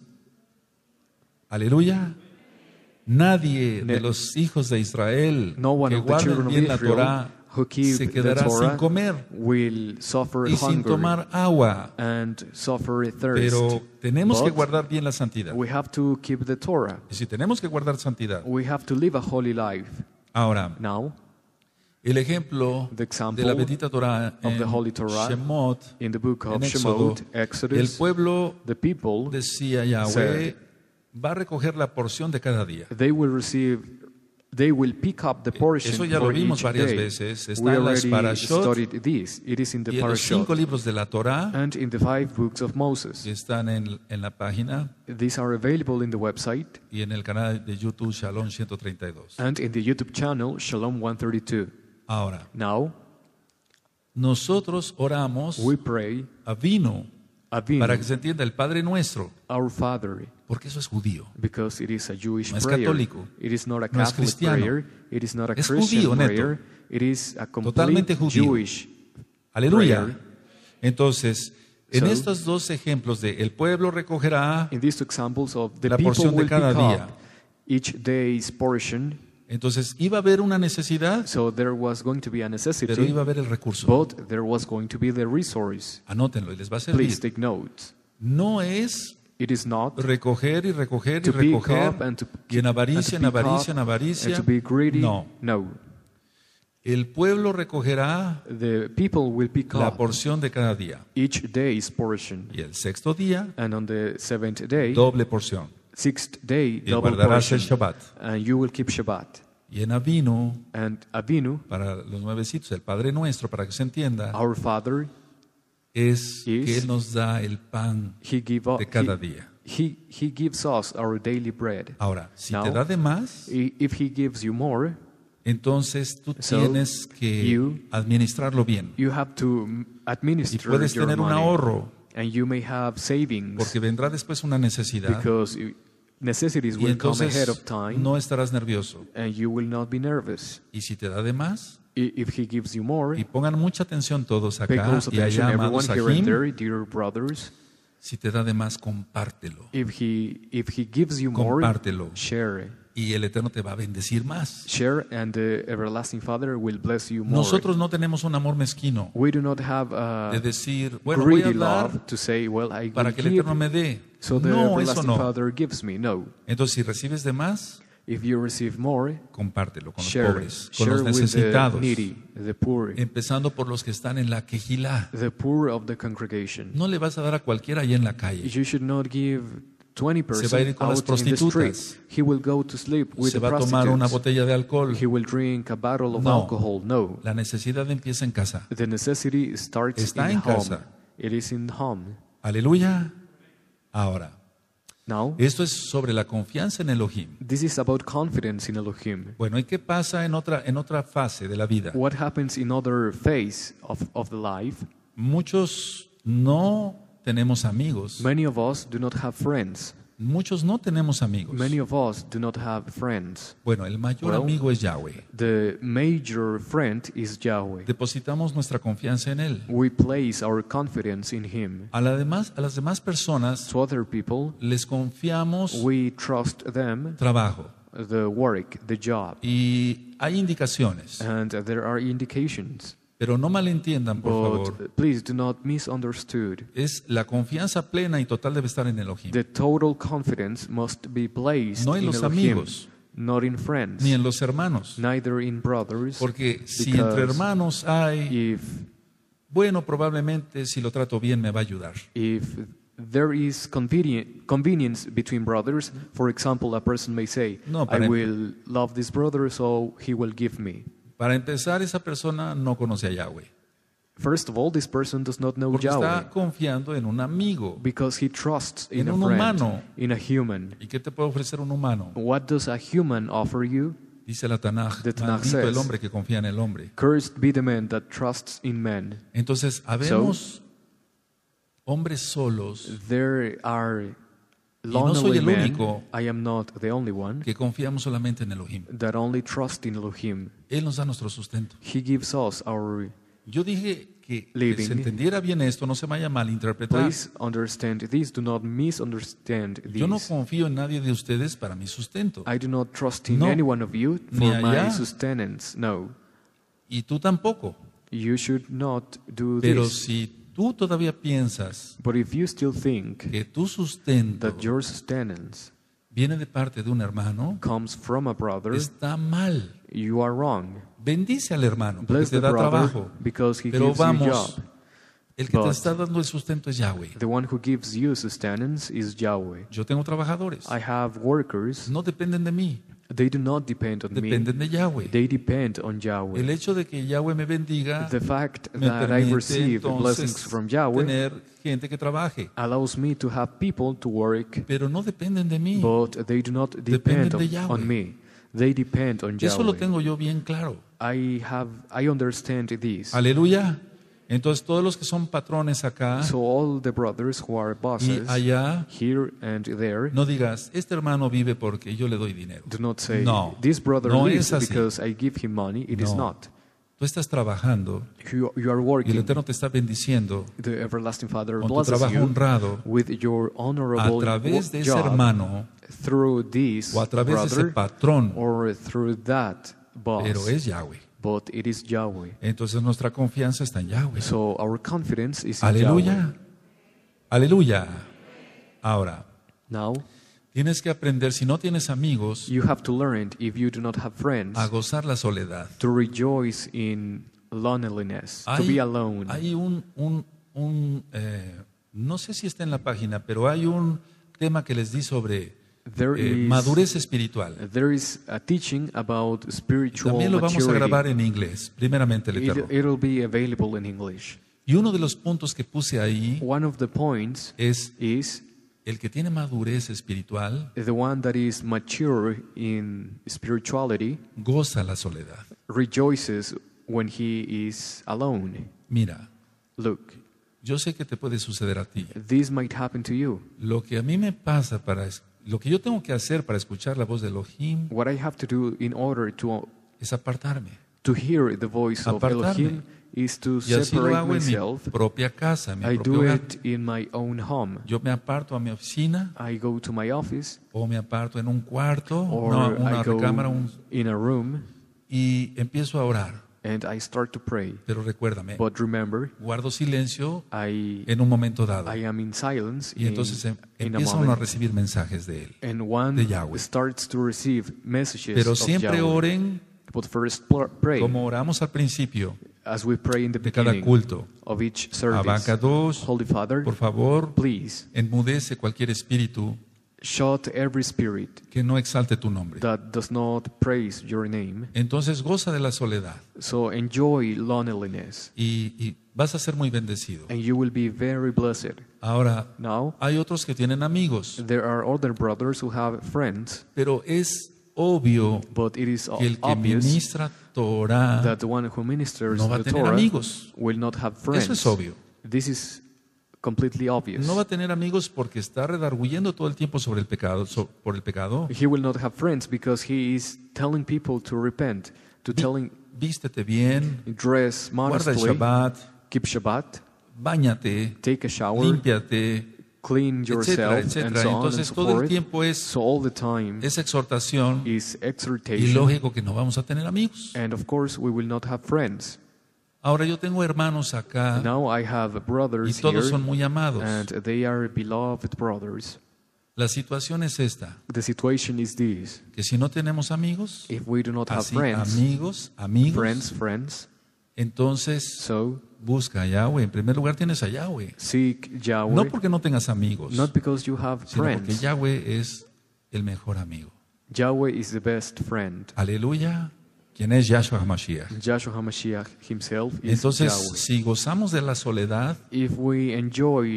Aleluya. Nadie de Ne- los hijos de Israel No one que of the guarden children of bien la Israel Torah who keep se the quedará sin Torah comer will suffer y sin hunger tomar agua. and suffer thirst. Pero tenemos que But guardar bien la santidad. we have to keep the Torah. Y si tenemos que guardar santidad. We have to live a holy life. Ahora, Now, el ejemplo the example de la bendita Torah of en the Holy Torah Shemot, in the book of en Éxodo, Shemot, el Exodus, pueblo the people, decía Yahweh va a recoger la porción de cada día. they will pick up the portion Eso ya lo for vimos each varias day. veces. Está We en las already parashot studied this. It is in the y en los 5 parashot libros de la Torah and in the 5 books of que Moses. están en la página These are available in the website y en el canal de YouTube Shalom 132. and in the YouTube channel Shalom 132. Ahora, Now, nosotros oramos we pray, a vino Avinu, para que se entienda el Padre Nuestro, our Father, porque eso es judío. because it is a Jewish No es prayer. católico. It is not a No es Catholic cristiano. prayer. It is not a Es Christian judío, neto. prayer. It is a Totalmente complete judío. Jewish Aleluya. prayer. Entonces, en So- estos dos ejemplos de el pueblo recogerá, In these two examples of the La people porción de will cada pick día. up each day's portion. entonces iba a haber una necesidad, So there was going to be a pero necessity, iba a haber el recurso. but there was going to be the resource. Anótenlo y les va a Please servir. take note. No es It is not recoger y recoger y to pick recoger up and to y en avaricia, en and to pick avaricia, up en avaricia. and to be greedy. No. No. El pueblo recogerá The people will pick la up porción de cada día. each day's portion. Y el sexto día, And on the 7th day, doble porción. 6th day, Y double guardarás el portion. Shabbat. And you will keep Shabbat. Y en Avinu, And Avinu, para los nuevecitos, el Padre Nuestro, para que se entienda, our Father, es is- que Él nos da el pan He give up, de cada día. he gives us our daily bread. Ahora, si Now, te da de más, If He gives you more, entonces tú So, tienes que you- administrarlo bien. you have to Y administer puedes your tener un money. ahorro, And you may have savings porque vendrá después una necesidad. because necessities Y will come ahead of entonces time no estarás nervioso. and you will not be nervous. Y si te da de más, If He gives you more, y pongan mucha atención todos pay acá close y attention, allá, everyone amados here and Ajim, there, dear brothers. si te da de más, compártelo. If he gives you more, Compártelo. share. Y el Eterno te va a bendecir más. Share, and the everlasting Father will bless you more. Nosotros no tenemos un amor mezquino We do not have de a decir, bueno, voy a greedy dar love to say, well, I para will que el give, Eterno me dé. so the No, eso everlasting no. Father gives me. No. Entonces, si recibes de más, If you receive more, compártelo con los share. pobres, con Share los with the necesitados, needy, the poor, empezando por los que están en la quejilá. the poor of the congregation. No le vas a dar a cualquiera ahí en la calle. You should not give 20% Se va a ir con las out in the prostitutas. street. He will go to sleep with Se the va a tomar una prostitutes. botella de alcohol. He will drink a bottle of No. alcohol. No. La necesidad empieza en casa. The necessity starts Está in en home. casa. It is in home. Aleluya. Ahora, Now, esto es sobre la confianza en Elohim. this is about confidence in Elohim. Bueno, ¿y qué pasa en otra fase de la vida? What happens in other phase of the life? Muchos no tenemos amigos. Many of us do not have friends. Muchos no tenemos amigos. Many of us do not have friends. Bueno, el mayor Well, amigo es Yahweh. The major friend is Yahweh. Depositamos nuestra confianza en Él. We place our confidence in Him. A las demás personas To other people, les confiamos we trust them, trabajo. the work, the job. Y hay indicaciones, And there are indications. pero no malentiendan, por favor. But please do not misunderstood. Es la confianza plena y total debe estar en Elohim, The total confidence must be placed no en in los Elohim, amigos, not in friends, ni en los hermanos. neither in brothers. Porque si because entre hermanos hay, if bueno, probablemente si lo trato bien me va a ayudar. if there is convenience between brothers, for example, a person may say, No, I para- will love this brother, so he will give me. Para empezar, esa persona no conoce a Yahweh, First of all, this person does not know porque Yahweh está confiando en un amigo. because he trusts in En a un friend, humano. in a human. ¿Y qué te puede ofrecer un humano? What does a human offer you? Dice la Tanaj, The Tanaj maldito el says, hombre que confía en el hombre. Cursed be the man that trusts in men. Entonces, habemos hombres solos There are no soy lonely el men. único I am not the only one que confiamos solamente en Elohim. that only trust in Elohim. Él nos da nuestro sustento. He gives us our. Yo dije que Living. se entendiera bien esto, no se vaya a malinterpretar. Please understand this. Do not misunderstand Yo no this. confío en nadie de ustedes para mi sustento. I do not trust in No. any one of you Ni for my allá. sustenance. No, Y tú tampoco. you should not do Pero this. si tú todavía piensas But if you still think que tu sustento that your sustenance viene de parte de un hermano, comes from a brother, está mal. you are wrong. Bendice al hermano porque Bless te the da brother trabajo. because he Pero gives you vamos, job. el que te But- está dando el sustento es Yahweh. The one who gives you sustenance is Yahweh. Yo tengo trabajadores. I have workers. No dependen de mí, They do not depend on me. dependen de Yahweh. They depend on El Yahweh. hecho de que Yahweh me bendiga The fact me that I permite receive blessings entonces from Yahweh tener gente que trabaje. allows me to have people to work, Pero no dependen de mí. but they do not Dependen depend de Yahweh. on me. They depend on Eso lo Yahweh. tengo yo bien claro. I understand this. Aleluya. Entonces todos los que son patrones acá So all the brothers who are y bosses allá, here and there, no digas, este hermano vive porque yo le doy dinero. do not say, No. this brother No lives es así. because I give him money. It is No. not. Tú estás trabajando You are y el working. Eterno te está bendiciendo The everlasting Father con tu blesses trabajo you honrado with your a honorable través de ese job hermano through this o a través de ese brother patrón, or through that boss. pero es Yahweh. But it is Yahweh. Entonces nuestra confianza está en Yahweh. So our confidence is in Yahweh. Aleluya. Aleluya. Ahora, Now, tienes que aprender, si no tienes amigos, you have to learn, if you do not have friends, a gozar la soledad. to rejoice in loneliness, to be alone. Hay no sé si está en la página, pero hay un tema que les di sobre madurez espiritual. There is a teaching about spiritual También lo vamos a maturity. grabar en inglés, primeramente el Eterno. It'll be available in English. Y uno de los puntos que puse ahí One of the points es is el que tiene madurez espiritual the one that is mature in spirituality goza la soledad. rejoices when he is alone. Mira, Look, yo sé que te puede suceder a ti. this might happen to you. Lo que a mí me pasa lo que yo tengo que hacer para escuchar la voz de Elohim What I have to do in order es apartarme. to hear the voice of Apartarme. Elohim is to Y así lo separate hago en mi myself. propia casa, en mi I propio do hogar. it in my own home. Yo me aparto a mi oficina I go to my office o me aparto en un cuarto, or una I go recámara, in a room y empiezo a orar. and I start to pray. Pero recuérdame, But remember, guardo silencio I en un momento dado. am in silence Y entonces in a empieza uno a moment, recibir mensajes de Él. and one de Yahweh. starts to receive messages Pero of siempre Yahweh. oren But first pray, como oramos al principio as we pray in the de cada beginning culto. of each service. Abacados, Holy Father, por favor, please enmudece cualquier espíritu shut every spirit que no exalte tu nombre. that does not praise your name. Entonces goza de la soledad So enjoy loneliness, y vas a ser muy bendecido. and you will be very blessed. Ahora, Now, hay otros que tienen amigos, there are other brothers who have friends, pero es obvio but it is que el que obvious ministra Torah that the one who ministers no va a the tener Torah amigos. will not have friends. Eso es obvio. This is completely obvious. No va a tener amigos porque está redarguyendo todo el tiempo sobre el pecado, por el pecado. He will not have friends because he is telling people to repent, to telling Vístete bien, dress guarda el modestly, Shabbat, keep Shabbat, báñate, take a shower, límpiate, clean yourself, etcétera, and etcétera. so on and Entonces so todo el forth. tiempo es So all the time exhortación is y exhortation, lógico que no vamos a tener amigos. and of course we will not have friends. Ahora yo tengo hermanos acá Now I have y brothers todos here, son muy amados. and they are beloved brothers. La situación es esta, The situation is this: que si no tenemos amigos, if we do not have así, friends, amigos, friends, entonces so busca a Yahweh. En primer lugar tienes a Yahweh. seek Yahweh, No porque no tengas amigos, not because you have sino porque friends. Yahweh es el mejor amigo. Yahweh is the best friend. Aleluya. ¿Quién es Yahshua HaMashiach? Joshua HaMashiach himself is Entonces, Yahweh. si gozamos de la soledad, If we enjoy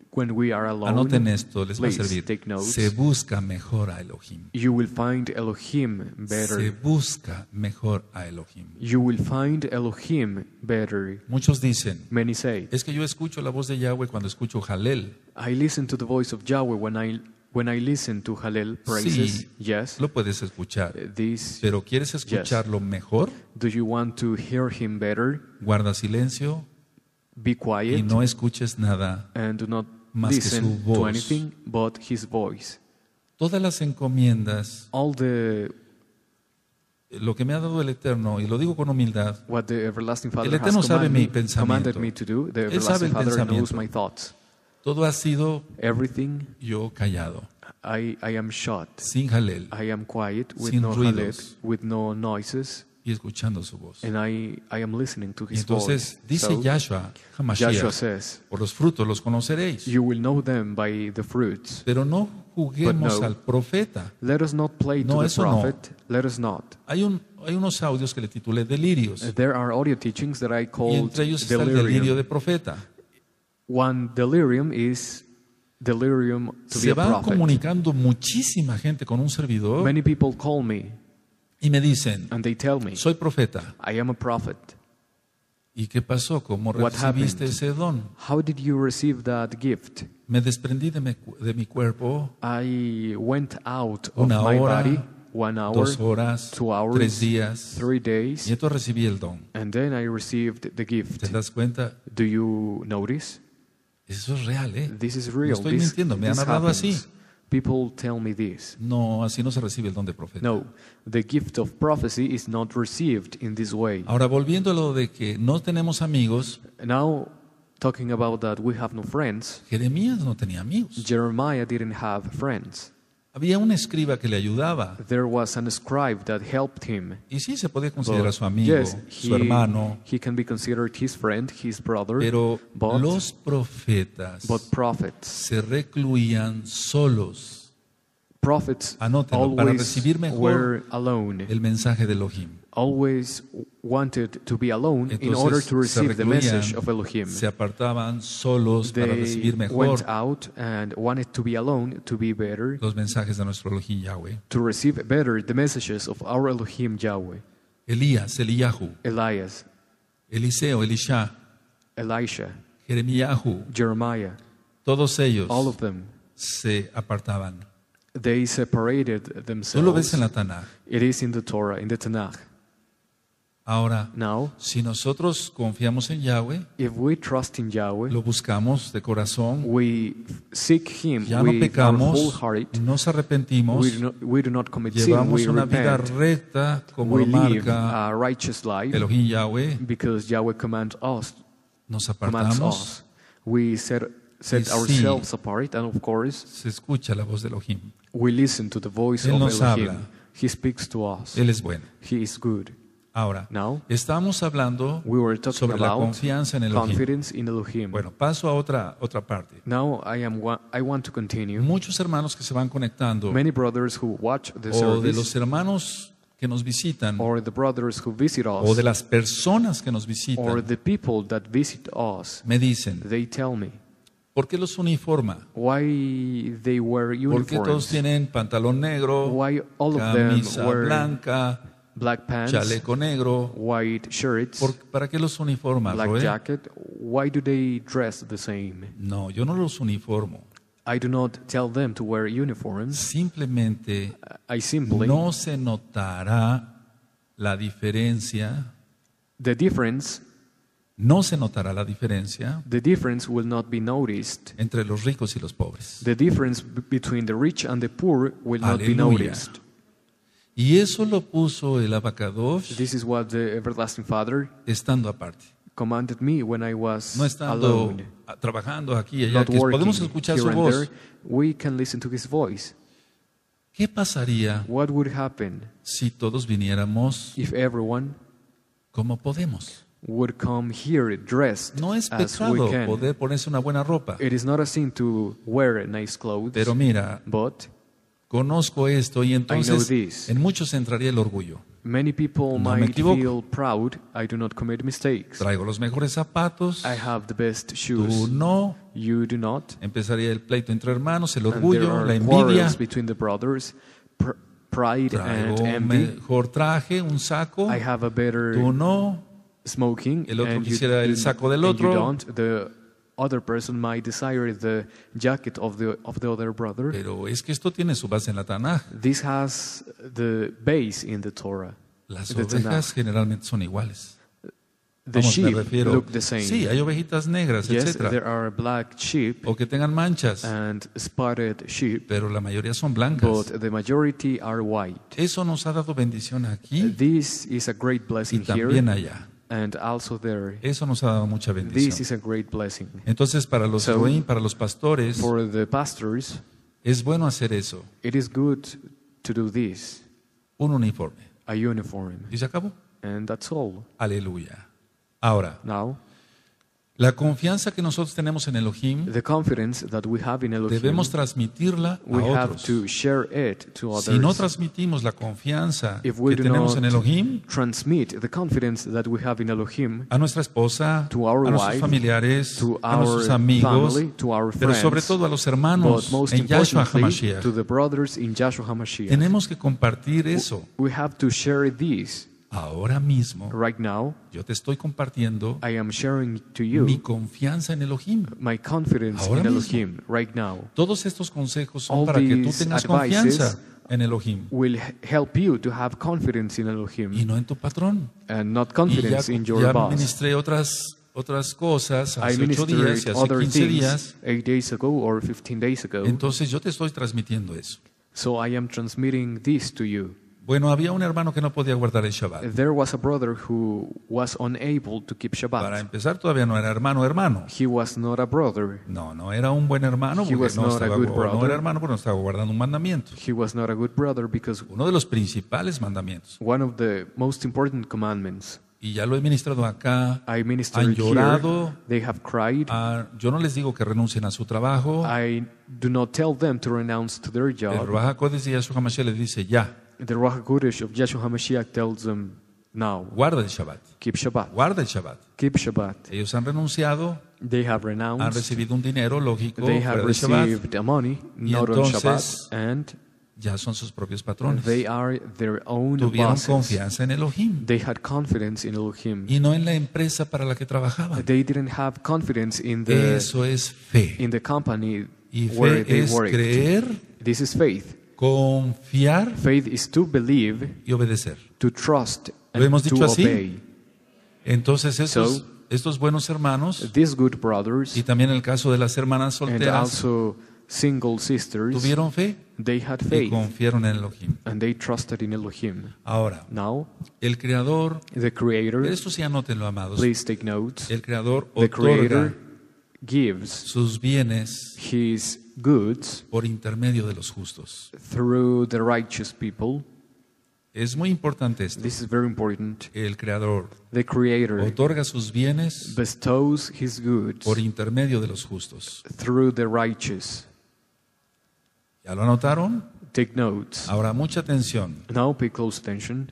when we are alone, Anoten esto, les va a please servir. take notes. Se busca mejor a Elohim. You will find Elohim Se better. busca mejor a Elohim. You will find Elohim better. Muchos dicen, Many say, es que yo escucho la voz de Yahweh cuando escucho Halel. I listen to the voice of Yahweh when I listen to Hallel praises. Sí, Yes. lo puedes escuchar. This. Pero ¿quieres escucharlo mejor? Do you want to hear him better? Guarda silencio Be y quiet no escuches nada. and do not más que su listen to voz. anything but his voice. Todas las encomiendas, All the lo que me ha dado el Eterno, y lo digo con humildad, what the everlasting Father El Eterno has sabe mi commanded pensamiento. me to do, the Él sabe everlasting el Father knows pensamiento. my thoughts. todo ha sido Everything yo callado, I am shut. sin Halel I am quiet with Sin no ruidos. Hallel, with no noises, y escuchando su voz. and I am listening to Y his entonces voice. dice So, Yahshua, Joshua Hamashiach, says, por los frutos los conoceréis. you will know them by the fruits. Pero no juguemos But no. al profeta. Let us not play No, to the eso no. prophet. Let us not. Hay unos audios que le titulé Delirios. There are audio teachings that I Y called entre ellos está el delirio delirium. de profeta. One delirium is delirium to be Se a va prophet. comunicando muchísima gente con un servidor Many people call me y me dicen, and they tell me, soy profeta. I am a prophet. ¿Y qué pasó? ¿Cómo What recibiste happened? ese don? How did you receive that gift? Me desprendí de mi cuerpo I went out of una my hora, body 1 hour, 2 horas, 2 hours, 3 días, 3 days, y entonces recibí el don. and then I received the gift. ¿Te das cuenta? Do you notice? Eso es real, ¿eh? This is No real. estoy mintiendo, me han this hablado happens. así. People tell me this. No, así no se recibe el don de profeta. No, the gift of prophecy is not received in this way. Ahora, volviendo a lo de que no tenemos amigos, Now, talking about that we have no friends, Jeremías no tenía amigos. Jeremiah didn't have friends. Había un escriba que le ayudaba. There was an scribe that helped him. Y sí, se podía considerar But su amigo, yes, su hermano. he can be considered his friend, his brother. Pero But- los profetas But prophets, se recluían solos. prophets Anótenlo, para always recibir mejor were alone. el mensaje de Elohim. Always wanted to be alone in order to Entonces se receive the recluían, message of Elohim. se apartaban solos para They recibir went mejor out and wanted to be alone, to be better, los mensajes de nuestro Elohim Yahweh. to receive better the messages of our Elohim Yahweh. Elías, Eliyahu, Elias, Eliseo, Elisha, Elisha, Jeremíahu, Jeremiah, todos ellos all of them, se apartaban. they separated Tú lo ves themselves. en la Tanaj. It is in the Torah, in the Tanakh. Ahora, Now, si nosotros confiamos en Yahweh, if we trust in Yahweh, lo buscamos de corazón, we seek Him ya no with our whole pecamos, heart, nos arrepentimos, we do not commit sin, llevamos we una vida repent, recta como we lo live marca a righteous life Elohim Yahweh, because Yahweh commands us. nos apartamos, We set Y sí. ourselves apart, and of course, se escucha la voz de Elohim. we listen to the voice Él of nos Elohim. habla. He speaks to us. Él es bueno. He is good. Ahora, Now, estamos hablando we were talking sobre la about confianza en Elohim. confidence in Elohim. Bueno, paso a otra parte. Now, I want to continue. Muchos hermanos que se van conectando, Many brothers who watch the o de los service, hermanos que nos visitan, or the brothers who visit o de us, las personas que nos or visitan, the people that visit us, me dicen, they tell me ¿por qué los uniforma? why they wear ¿Por qué todos uniforms, tienen pantalón negro, why all of them camisa wear blanca, black pants, chaleco negro? white shirts, ¿Para qué los uniforma, black Roe? jacket? Why do they dress the same? No, yo no los uniformo. I do not tell them to wear uniforms. Simplemente I simply, no se notará la diferencia, the difference will not be noticed. entre los ricos y los pobres. The difference between the rich and the poor will not be Aleluya. noticed. Y eso lo puso el Abacadosh This is what the Everlasting Father estando aparte, commanded me when I was no estando alone, trabajando aquí y allá, not que working podemos escuchar here su and voz. there. We can listen to His voice. ¿Qué pasaría What would happen si todos viniéramos if everyone como podemos? would come here dressed No es as we pecado can? poder ponerse una buena ropa, It is not a sin to wear nice clothes, pero mira, but conozco esto y I know entonces this. en muchos entraría el orgullo. Many people No me might equivoco. feel proud. I do not commit mistakes. Traigo los mejores zapatos, I have the best tú shoes. no. You do not. Empezaría el pleito entre hermanos, el And there orgullo, are la envidia. quarrels between the brothers, pride and Traigo envy. mejor traje, un saco, I have a better tú no. smoking, El otro and quisiera el saco del and otro. you don't. The other person might desire the jacket of the other brother. Pero es que esto tiene su base en la Tanaj. This has the base in the Torah. Las The ovejas Tanaj. generalmente son iguales. The Vamos, me sheep refiero. look the same. Sí, hay ovejitas negras, Yes, etcétera, there are black sheep o que tengan manchas, and spotted sheep, pero la mayoría son blancas. but the majority are white. Eso nos ha dado bendición aquí This is a great y blessing también here allá. and also there. Eso nos ha dado mucha This bendición. is a great blessing. Entonces, para los So, Elohim, para los pastores, For the pastors, es bueno hacer eso, it is good to do this, un uniforme. a uniform, Y se acabó. and that's all. Aleluya. Ahora, Now, la confianza que nosotros tenemos en Elohim, the confidence that we have in Elohim, debemos transmitirla we a have otros. to share it to others. Si no transmitimos la confianza If we que do tenemos not en Elohim transmit the confidence that we have in Elohim a nuestra esposa, to our a nuestros wife, familiares, to a nuestros our amigos, family, to our pero friends, sobre todo a los but hermanos most en Yahshua importantly HaMashiach. to the brothers in Yahshua HaMashiach. Tenemos que compartir eso. We have to share this. Ahora mismo, Right now, yo te estoy compartiendo I am sharing to mi you confianza en Elohim. my confidence Ahora in mismo. Elohim right now. Todos estos consejos son All para que tú these tengas advices confianza en Elohim Will help you to have confidence in Elohim y no en tu patrón. and not Y ya, confidence in your ya boss. ministré otras cosas I hace 8 días ministered y hace other 15 días. things 8 days ago or 15 days ago. Entonces yo te estoy transmitiendo eso. So I am transmitting this to you. Bueno, había un hermano que no podía guardar el Shabbat. There was a brother who was unable to keep Para Shabbat. empezar, todavía no era hermano. He was not a brother. No era un buen hermano He porque was not a good no brother. era hermano porque no estaba guardando un mandamiento. He was not a good brother because Uno de los principales mandamientos. one of the most important commandments. Y ya lo he ministrado acá. I ministered Han llorado. here. They have cried. Yo no les digo que renuncien a su trabajo. I do not tell them to renounce to their El job. Ruach HaKodesh de Yahshua HaMashiach les dice ya, The Ruach HaKodesh of Yahshua HaMashiach tells them, now, guarda el Shabbat. keep Shabbat. Guarda el Shabbat. Keep Shabbat. Ellos han renunciado, They have han renounced. recibido un dinero lógico They fuera have de Shabbat. received a money, Y not on entonces, Shabbat, and Ya son sus propios patrones. they are their own Tuvieron bosses. confianza en Elohim They had confidence in Elohim. y no en la empresa para la que trabajaban. They didn't have confidence in the Eso es fe. company Y where fe they es worked. creer, This is faith. confiar Faith is to believe, y obedecer. to trust, ¿Lo hemos and dicho to así? obey. Entonces So, estos buenos hermanos These good brothers y también el caso de las hermanas and solteras also single sisters, tuvieron fe they had y faith confiaron en Elohim. and they trusted in Elohim. Ahora, Now, el Creador, the Creator, esto sí anótenlo, amados, please take notes, el Creador the Creator otorga gives sus bienes His goods por intermedio de los justos. through the righteous people. Es muy importante esto. This is very important. El Creador The Creator otorga sus bienes bestows His goods por intermedio de los justos. through the righteous. ¿Ya lo anotaron? Take notes. Ahora, mucha atención. Now pay close attention.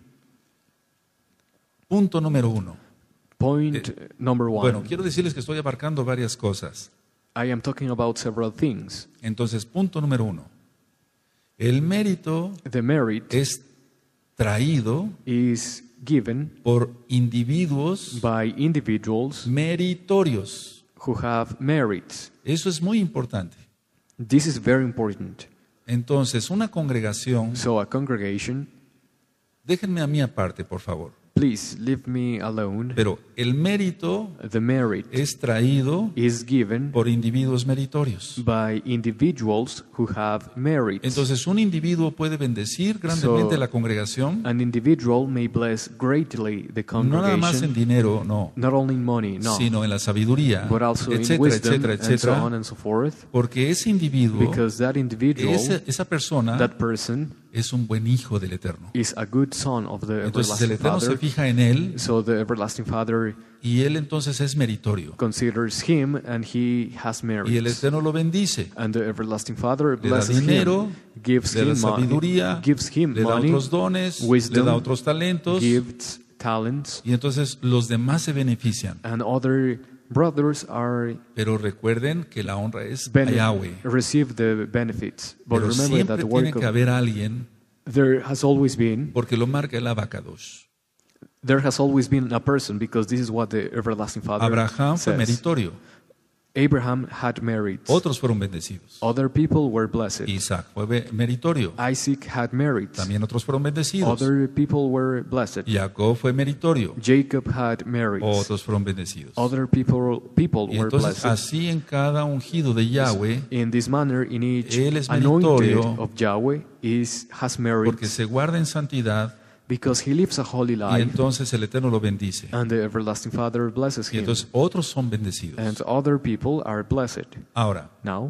Punto número 1. Point number one. Bueno, quiero decirles que estoy abarcando varias cosas. I am talking about several things. Entonces, punto número 1. El mérito The merit es traído is given por individuos by individuals meritorios. who have merits. Eso es muy importante. This is very important. Entonces, una congregación, So a congregation, déjenme a mí aparte, por favor. please leave me alone. Pero el mérito The merit es traído is given por individuos meritorios. by individuals who have merits. Entonces, un individuo puede bendecir grandemente So, la congregación, An individual may bless greatly the no nada más en congregation, dinero, no, not only in money, no, sino en la sabiduría, but also in etcétera, wisdom etcétera, and so on etcétera. and so forth. Porque ese individuo, Because that individual, esa persona that person, es un buen hijo del Eterno. is a good son of the Entonces el everlasting Eterno se Father. fija en él So the everlasting Father y él entonces es meritorio. considers him, and he has Y el merits. Eterno lo bendice. And the everlasting Father Le da blesses dinero, him, gives le da him money, sabiduría, gives him le da money, otros dones, wisdom, le da otros talentos. gifts, talents, Y entonces los demás se benefician. and other brothers are Pero recuerden que la honra es a Yahweh. receive the benefits. But Pero remember siempre that the tiene work que of, haber alguien, there has always been el Abacados. a person, because this is what the everlasting Father Abraham fue says. meritorio. Abraham had merits. Otros fueron bendecidos. Other people were blessed. Isaac fue meritorio. Isaac had merits. También otros fueron bendecidos. Other people were blessed. Jacob fue meritorio. Jacob had merits. Otros fueron bendecidos. Other people Y were entonces blessed. así en cada ungido de Yahweh, In this manner, in each Él es anointed meritorio of Yahweh has porque merits, se guarda en santidad because he lives a holy y life, entonces el Eterno lo bendice. and the everlasting Father blesses Y him, entonces otros son bendecidos. and other people are blessed. Ahora, Now,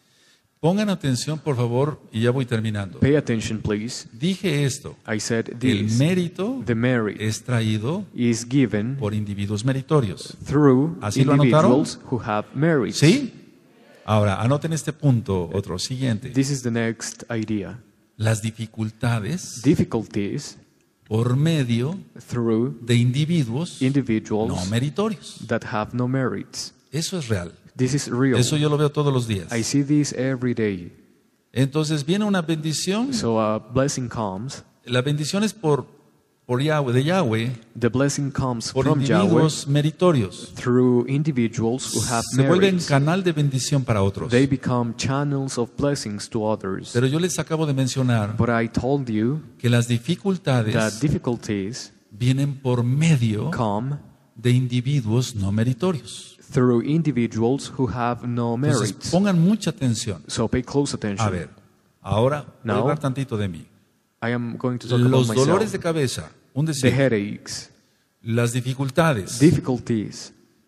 pongan atención por favor y ya voy terminando. pay attention, please. Dije esto, I said el this: mérito the merit es traído is given por individuos meritorios. through ¿Así lo anotaron? individuals who have merits. ¿Sí? Ahora, anoten este punto, otro siguiente. This is the next idea. Las dificultades Difficulties por medio through de individuos individuals no meritorios. that have no merits. Eso es real. This is real. Eso yo lo veo todos los días. I see this every day. Entonces viene una bendición. So a blessing comes. La bendición es por Yahweh, de Yahweh, The blessing comes por from Yahweh individuos meritorios. through individuals who have Se vuelven merits. canal de bendición para otros. They become channels of blessings to others. Pero yo les acabo de mencionar But I told you que las that dificultades difficulties vienen por medio come de individuos no meritorios. through individuals who have no Entonces, merits. pongan mucha atención. So pay close A attention. ver, ahora voy a Now, hablar tantito de mí. I am going to talk about Los dolores myself. de cabeza, un The decir, headaches, las dificultades difficulties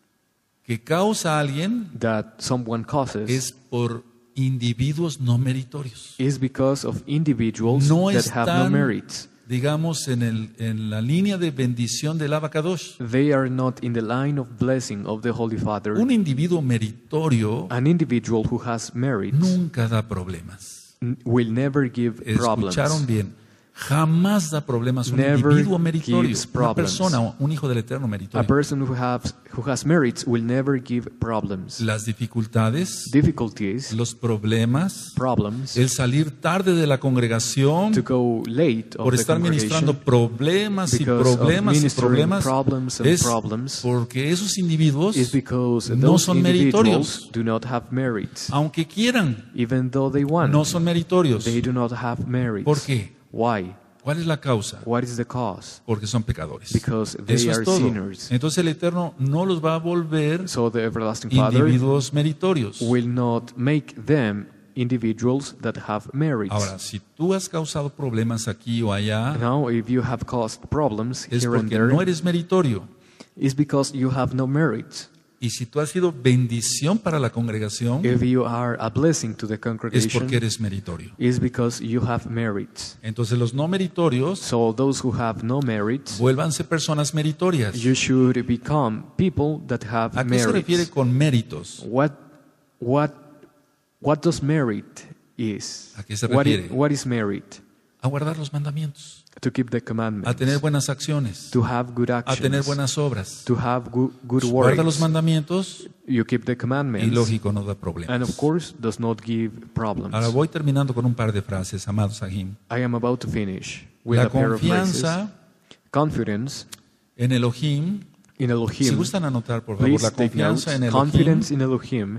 que causa alguien that someone causes es por individuos no meritorios. is because of individuals No that have no están, merits. digamos, en la línea de bendición del Abacadosh. They are not in the line of blessing of the Holy Father. Un individuo meritorio An individual who has merits nunca da problemas. will never give Escucharon problems. bien. Jamás da problemas un Never individuo meritorio, gives una problems. persona, un hijo del Eterno A meritorio. person who has merits will never give problems. Las dificultades, Difficulties, los problemas, problems, el salir tarde de la congregación to go late of por the estar ministrando congregation problemas y because of problemas y ministering problemas, problems and es problems porque esos individuos, is because no those son individuals meritorios. do not have merits. aunque quieran, Even though they want, no son meritorios. they do not have merits. ¿Por qué? Why? ¿Cuál es la causa? What is the cause? Porque son pecadores. Because they Eso are es todo. sinners. Entonces el Eterno no los va a volver So the everlasting Father individuos meritorios. will not make them individuals that have merits. Ahora, si tú has causado problemas aquí o allá, Now, if you have caused problems es here and porque there, no eres meritorio. it's because you have no merits. Y si tú has sido bendición para la congregación, If you are a blessing to the es congregation, porque eres meritorio. it's because you have merits. Entonces los no meritorios, So those who have no merits, vuélvanse personas meritorias. you should become people that have ¿A qué se refiere merits. con méritos? What does merit is? ¿A qué se refiere? What is merit? A guardar los mandamientos, To keep the a commandments, tener buenas acciones, to have good a tener actions, buenas obras. to have good Guarda los works. mandamientos You keep the y commandments, lógico no da and problemas. of course does not give problems. Ahora voy terminando con un par de frases, amados Sahim. I am about to finish with La a pair of phrases. confianza Confidence en Elohim, in si Elohim. gustan anotar por favor, Please la take confianza notes. en Elohim Confidence in Elohim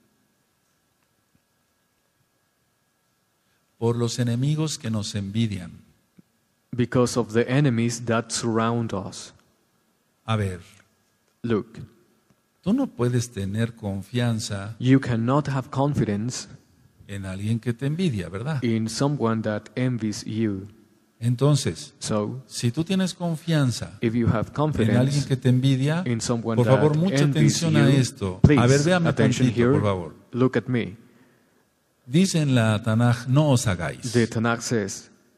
por los enemigos que nos envidian. because of the enemies that surround us. A ver, Look, tú no puedes tener confianza you cannot have confidence en alguien que te envidia, ¿verdad? in someone that envies you. Entonces, So, si tú tienes confianza if you have en alguien confidence que te envidia, in someone por favor, that mucha envies atención a you, esto. please, A ver, véame attention tantito, here. por favor. Look at me. Dice en la Tanaj, no os hagáis. The Tanakh says,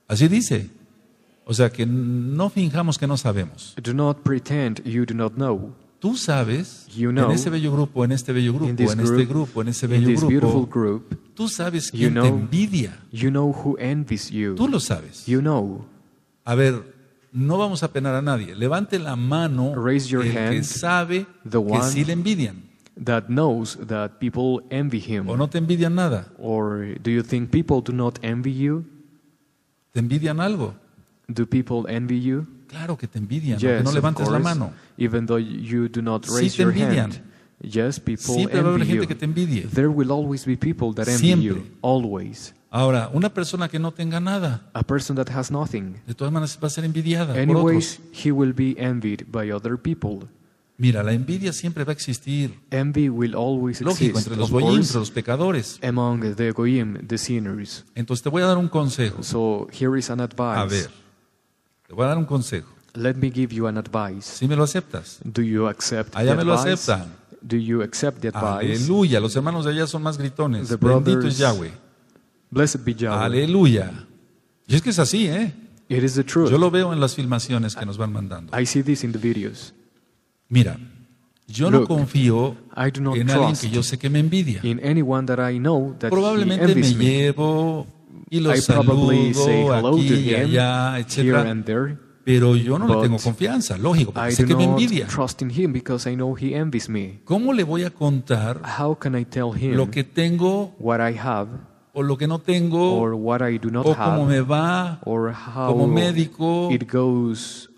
Así dice. O sea que no finjamos que no sabemos. Do not pretend you do not know. Tú sabes, You know, en ese bello grupo, en este bello grupo, in this en este group, grupo, en ese In bello this beautiful grupo, group, tú sabes you quién te know, envidia. you know who envies you. Tú lo sabes. You know. A ver, no vamos a penar a nadie. Levante la mano Raise your el que hand, sabe the que one sí le envidian. That knows that people envy him. ¿O no te envidian nada? Or do you think people do not envy you? ¿Te envidian algo? Do people envy you? Claro que te envidian, aunque Yes, no of levantes la course. mano. Even though you do not Sí raise te your envidian. hand. Yes, people Siempre va a haber envy gente you. que te envidie. There will always be people that envy Siempre. you. Always. Ahora, una persona que no tenga nada, A person that has nothing. de todas maneras va a ser envidiada por Anyways, otros. he will be envied by other people. Mira, la envidia siempre va a existir. Envy will always Lógico, exist, entre los of goyim, course, entre los pecadores. among the goyim, the sinners. Entonces te voy a dar un consejo. So here is an A advice. ver, te voy a dar un consejo. Let me give you an advice. ¿Sí me lo aceptas? Do you accept Allá the me lo advice? aceptan. Do you accept the advice? Aleluya. Los hermanos de allá son más gritones. The Bendito brothers- es Yahweh. Blessed be Yahweh. Aleluya. Y es que es así, ¿eh? It is the truth. Yo lo veo en las filmaciones que nos van mandando. I see this in the videos. Mira, yo no Look, confío I do not en alguien trust que yo sé que me envidia. in anyone that I know that he Probablemente me envies me. llevo y lo I probably say saludo hello to aquí y him allá, here etcétera. and there. Pero yo no le But tengo confianza, lógico, porque I sé do que me not envidia. trust in him because I know he envies me. ¿Cómo le voy a contar How can I tell him lo que tengo what I have o lo que no tengo or what I do not o cómo me have va or how como médico? it goes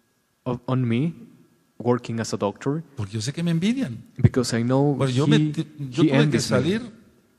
on me working as a doctor? Porque yo sé que me envidian. Because I know Bueno, yo he tuve que envies me. salir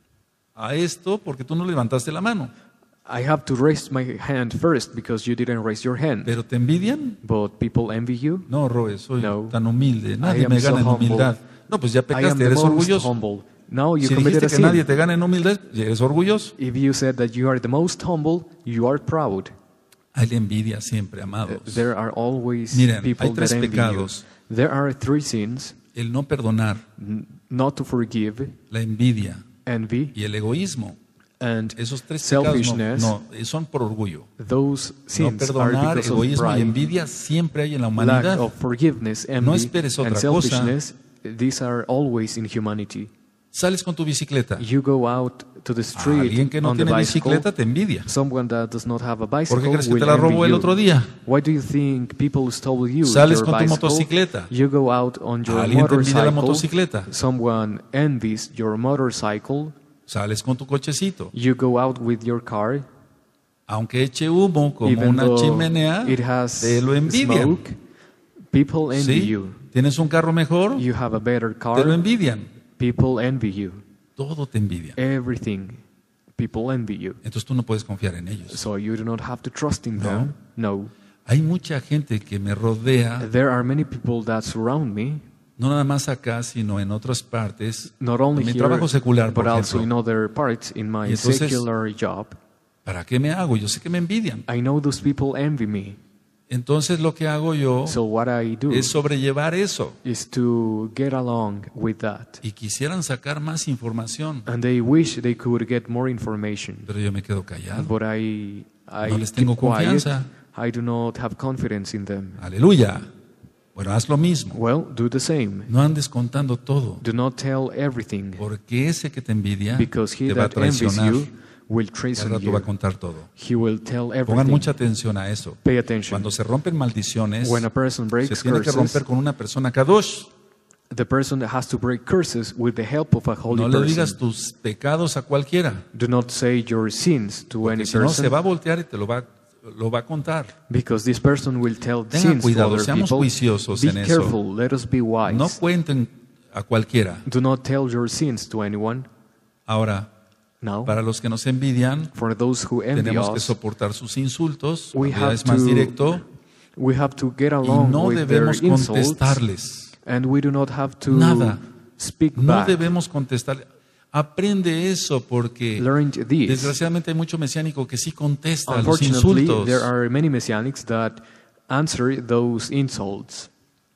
a esto porque tú no levantaste la mano. I have to raise my hand first because you didn't raise your hand. ¿Pero te envidian? But people envy you. No, Roe, soy No. tan humilde. I Nadie am me so gana en humble. humildad. No, pues ya I am pecaste, the eres most orgulloso. humble. Now you Si committed dijiste a que sin. nadie te gana en humildad, ya eres orgulloso. If you said that you are the most humble, you are proud. Hay la envidia siempre, amados. There are always Miren, people hay tres that envy pecados. you. There are 3 sins: El no perdonar, not to forgive, la envidia envy, y el egoísmo. and Esos tres pecados selfishness. no, son por orgullo. Those No sins are perdonar, because of egoísmo y pride, envidia siempre hay en la lack humanidad. of forgiveness, No envy, esperes and otra cosa. selfishness. These are always in humanity. Sales con tu bicicleta. You go out to the A street alguien que no on the tiene bicycle. bicicleta te envidia. Someone that does not have a ¿Por bicycle qué crees que will te la envy robó el you. otro día? Why do you think people stole you Sales your con tu bicycle? motocicleta. You go out on your Alguien te envidia la motorcycle. motocicleta. Someone envies your motorcycle. Sales con tu cochecito. You go out with your car. Aunque eche humo como Even una though chimenea, it has te lo envidian. smoke, people envy ¿Sí? you. ¿Tienes un carro mejor? You have a better Te lo car. envidian. People envy you. Todo te envidia. Everything. People envy you. Entonces tú no puedes confiar en ellos. So you do not have to trust in No. them. No. Hay mucha gente que me rodea, There are many people that surround me, no nada más acá, sino en otras partes. not only En mi here, trabajo secular, por but also in ejemplo. other parts in my Y entonces- secular job. ¿Para qué me hago? Yo sé que me envidian. I know those people envy me. Entonces lo que hago yo So what I do es sobrellevar eso. is to get along with that. Y quisieran sacar más información, And they wish they could get more information. pero yo me quedo callado. But I No les keep tengo quiet. confianza. I do not have confidence in them. Aleluya. Bueno, haz lo mismo. Well, do the same. No andes contando todo, Do not tell everything, porque ese que te envidia because he te va a that envies traicionar. you will Y al treason rato va a you. contar todo. He will tell Pongan everything. mucha atención a eso. Pay attention. Cuando se rompen maldiciones, When a person se breaks tiene que curses, romper con una persona kadosh. the person has to break curses with the help of a holy No le digas person. tus pecados a cualquiera, Do not say your sins to porque any si no se person, va a voltear y te lo va a contar. because this person will tell Tengan sins to cuidado, other seamos people. juiciosos Be en eso. careful, let us be wise. No cuenten a cualquiera. Do not tell your sins to anyone. Ahora, Now, para los que nos envidian, for those who envy tenemos que us, soportar sus insultos. we Ya have es más to directo. we have to get Y along no with their debemos insults, contestarles. and we do not have to Nada. speak No back. debemos contestarles. Aprende eso porque Learn this. desgraciadamente hay mucho mesiánico que sí contesta a los Unfortunately, insultos. there are many messianics that answer those insults.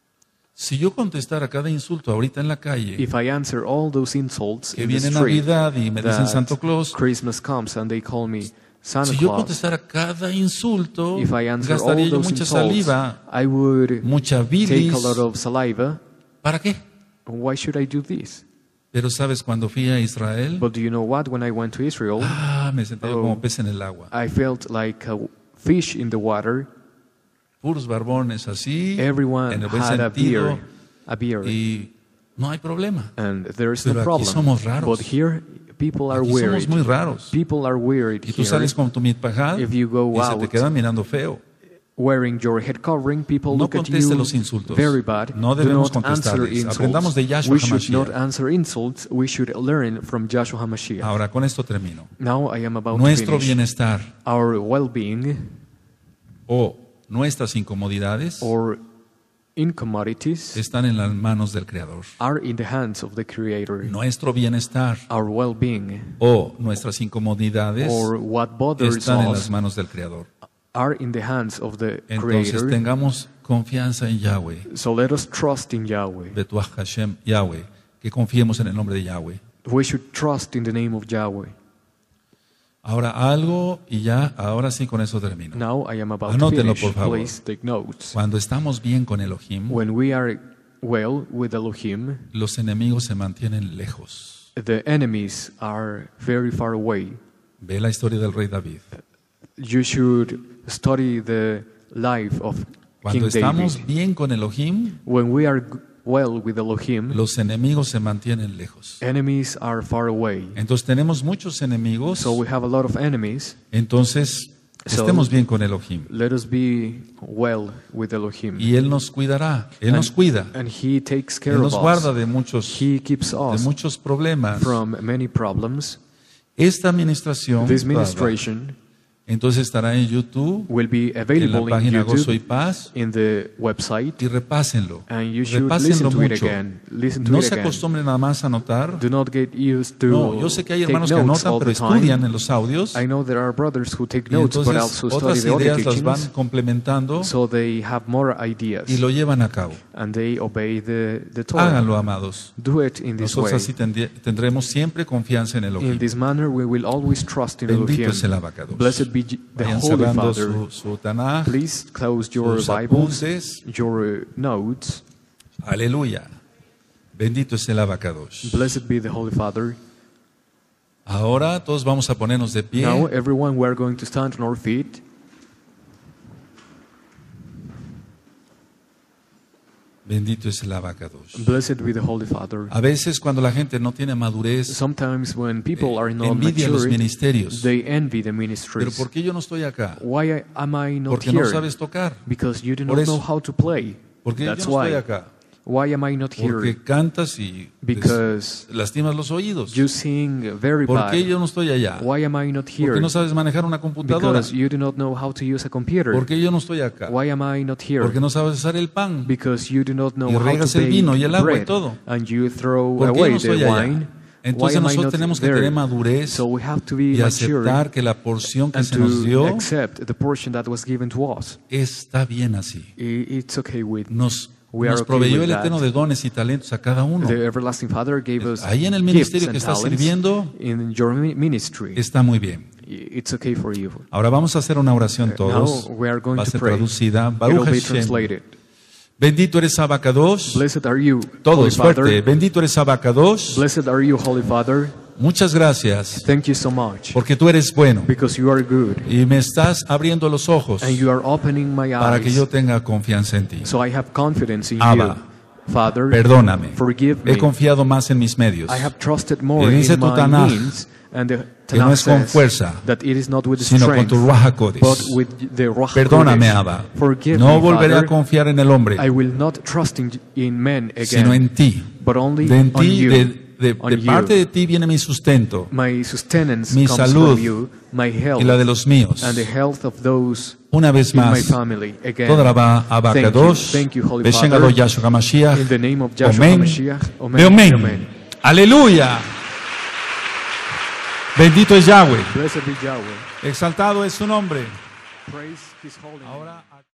Si yo contestara cada insulto ahorita en la calle, If I answer all those insults que in the viene street, Navidad y me dicen that Santo Claus, Christmas comes and they call me Santa Si yo Claus, contestara cada insulto, if I answer all gastaría yo those mucha insults, saliva, I would mucha take bilis. a lot of saliva. ¿Para qué? Why should I do this? Pero ¿sabes cuando fui a Israel? But do you know what? When I went to Israel, Me sentía yo como pez en el agua. I felt like a fish in the water. Puros barbones así, Everyone en el buen had sentido, a beard, y no hay problema. and there's Pero no aquí problem. somos raros. But here, people are Aquí weird. somos muy raros. People are weird Y tú here. sales con tu mitpajal If you go y se te out quedan mirando feo. wearing your head covering, people No look at conteste you los insultos. very bad. No Do debemos not answer contestarles. insults. Aprendamos de Yahshua We should not HaMashiach. answer insults. We should learn from Joshua HaMashiach. Ahora, con esto termino. Now I am about Nuestro to finish. bienestar Our well-being o nuestras incomodidades or incommodities están en las manos del Creador. are in the hands of the Creator. Nuestro bienestar Our well-being o nuestras incomodidades or what bothers están en las us manos del Creador. are in the hands of the Entonces Creator. tengamos confianza en Yahweh, So let us trust in Yahweh. Betuach Hashem Yahweh, que confiemos en el nombre de Yahweh. We should trust in the name of Yahweh. Ahora algo y ya, ahora sí con eso termino. Now I am about Anótenlo, to por finish. favor. Please take notes. Cuando estamos bien con Elohim, When we are well with Elohim, los enemigos se mantienen lejos. the enemies are very far away. Ve la historia del rey David. You should study the life of King Cuando David. estamos bien con Elohim, When we are well with Elohim, los enemigos se mantienen lejos. enemies are far away. Entonces tenemos muchos enemigos, So we have a lot of enemies. entonces So- estemos bien con Elohim. Let us be well with Elohim. Y Él nos cuidará, Él nos cuida, And He takes care Él of nos guarda us. de muchos He keeps us problemas. from many problems. Esta administración This ministration entonces estará en YouTube, will be en la available in página Gozo y YouTube, Paz, in the website, y repásenlo. and you should Repásenlo listen to it mucho. again. Listen to No it se again. acostumbren nada más a anotar. Do not get used to No, yo sé que hay take hermanos que notes anotan, all pero the time. estudian en los audios. I know there are brothers who take Y notes, but entonces also study otras the other ideas las van teachings, complementando so they have more ideas, y lo llevan a cabo. and they obey the Torah. Háganlo, amados. Do it in this Nosotros way. así tendremos siempre confianza en In Elohim. this manner, we will always trust in Bendito Elohim. es el Abacados. Blessed be the Vayan Holy cerrando Father. su Tanaj, Please close your sus Bibles, apuntes. your notes. Aleluya. Bendito es el Abacados. Blessed be the Holy Father. Ahora todos vamos a ponernos de pie. Now, everyone, we are going to stand on our feet. Bendito es el Abacados. Blessed be the Holy Father. A veces cuando la gente no tiene madurez, Sometimes when people are not envidia los mature, ministerios. they envy the Pero ministries. ¿por qué yo no estoy acá? Why am I not Porque no here? sabes tocar. Because you do Por not eso. know how to play. Porque yo no That's estoy why. acá. Why am I not here? Porque cantas y Because lastimas los oídos. you sing very ¿Por bad. qué yo no estoy allá? Why am I not ¿Por here? qué no sabes manejar una computadora? Because you do not know how to use a computer. ¿Por qué yo no estoy acá? Why am I not here? Porque no sabes usar el pan. Because you do not know Y how to regas el bake vino y el agua y bread, todo. and you throw ¿Por qué away no estoy the allá? wine. Entonces Why am I nosotros not tenemos que there? tener madurez So we have to be y mature aceptar que la porción que and se nos to dio accept the portion that was given to us. está bien así. It's okay with Nos We are okay proveyó with el that. Eterno de dones y talentos a cada uno. The everlasting Father gave us Ahí en el gifts ministerio and que estás talents sirviendo in your ministry. está muy bien. It's okay for you. Ahora vamos a hacer una oración todos. Now we are going Va a to ser pray. traducida. It Baruch will be Hashem. translated. Bendito eres Abacados. Blessed are you, Holy Todos fuerte. Father. Bendito eres Abacados. Blessed are you, Holy Father. Muchas gracias Thank you so much porque tú eres bueno because you are good y me estás abriendo los ojos and you are opening my para que eyes yo tenga confianza en ti. so I have confidence in Abba, you. Father, Perdóname. forgive He me. confiado más en mis medios. I have trusted more Y dice in tu my Tanaj means, and the que no Tanakh es con says fuerza, that it is not with sino con strength, tu Ruach HaKodesh. but with the Ruach Perdóname, HaKodesh. Abba. Forgive No me, volveré Father. a confiar en el hombre, I will not trust in men again, sino en ti. but only De en on ti, you. de on parte you. de ti viene mi sustento My sustenance mi comes salud from you, my health, y la de los míos. and the health of those Una vez in my más, family. Again, toda la Abacados, Thank you, Holy Beshem Father. Adon Yahshua HaMashiach, In the name of Joshua Omen, HaMashiach. de Omen. Amen. Aleluya. Bendito es Yahweh. Blessed be Yahweh. Exaltado es su nombre. Praise His holy name. Ahora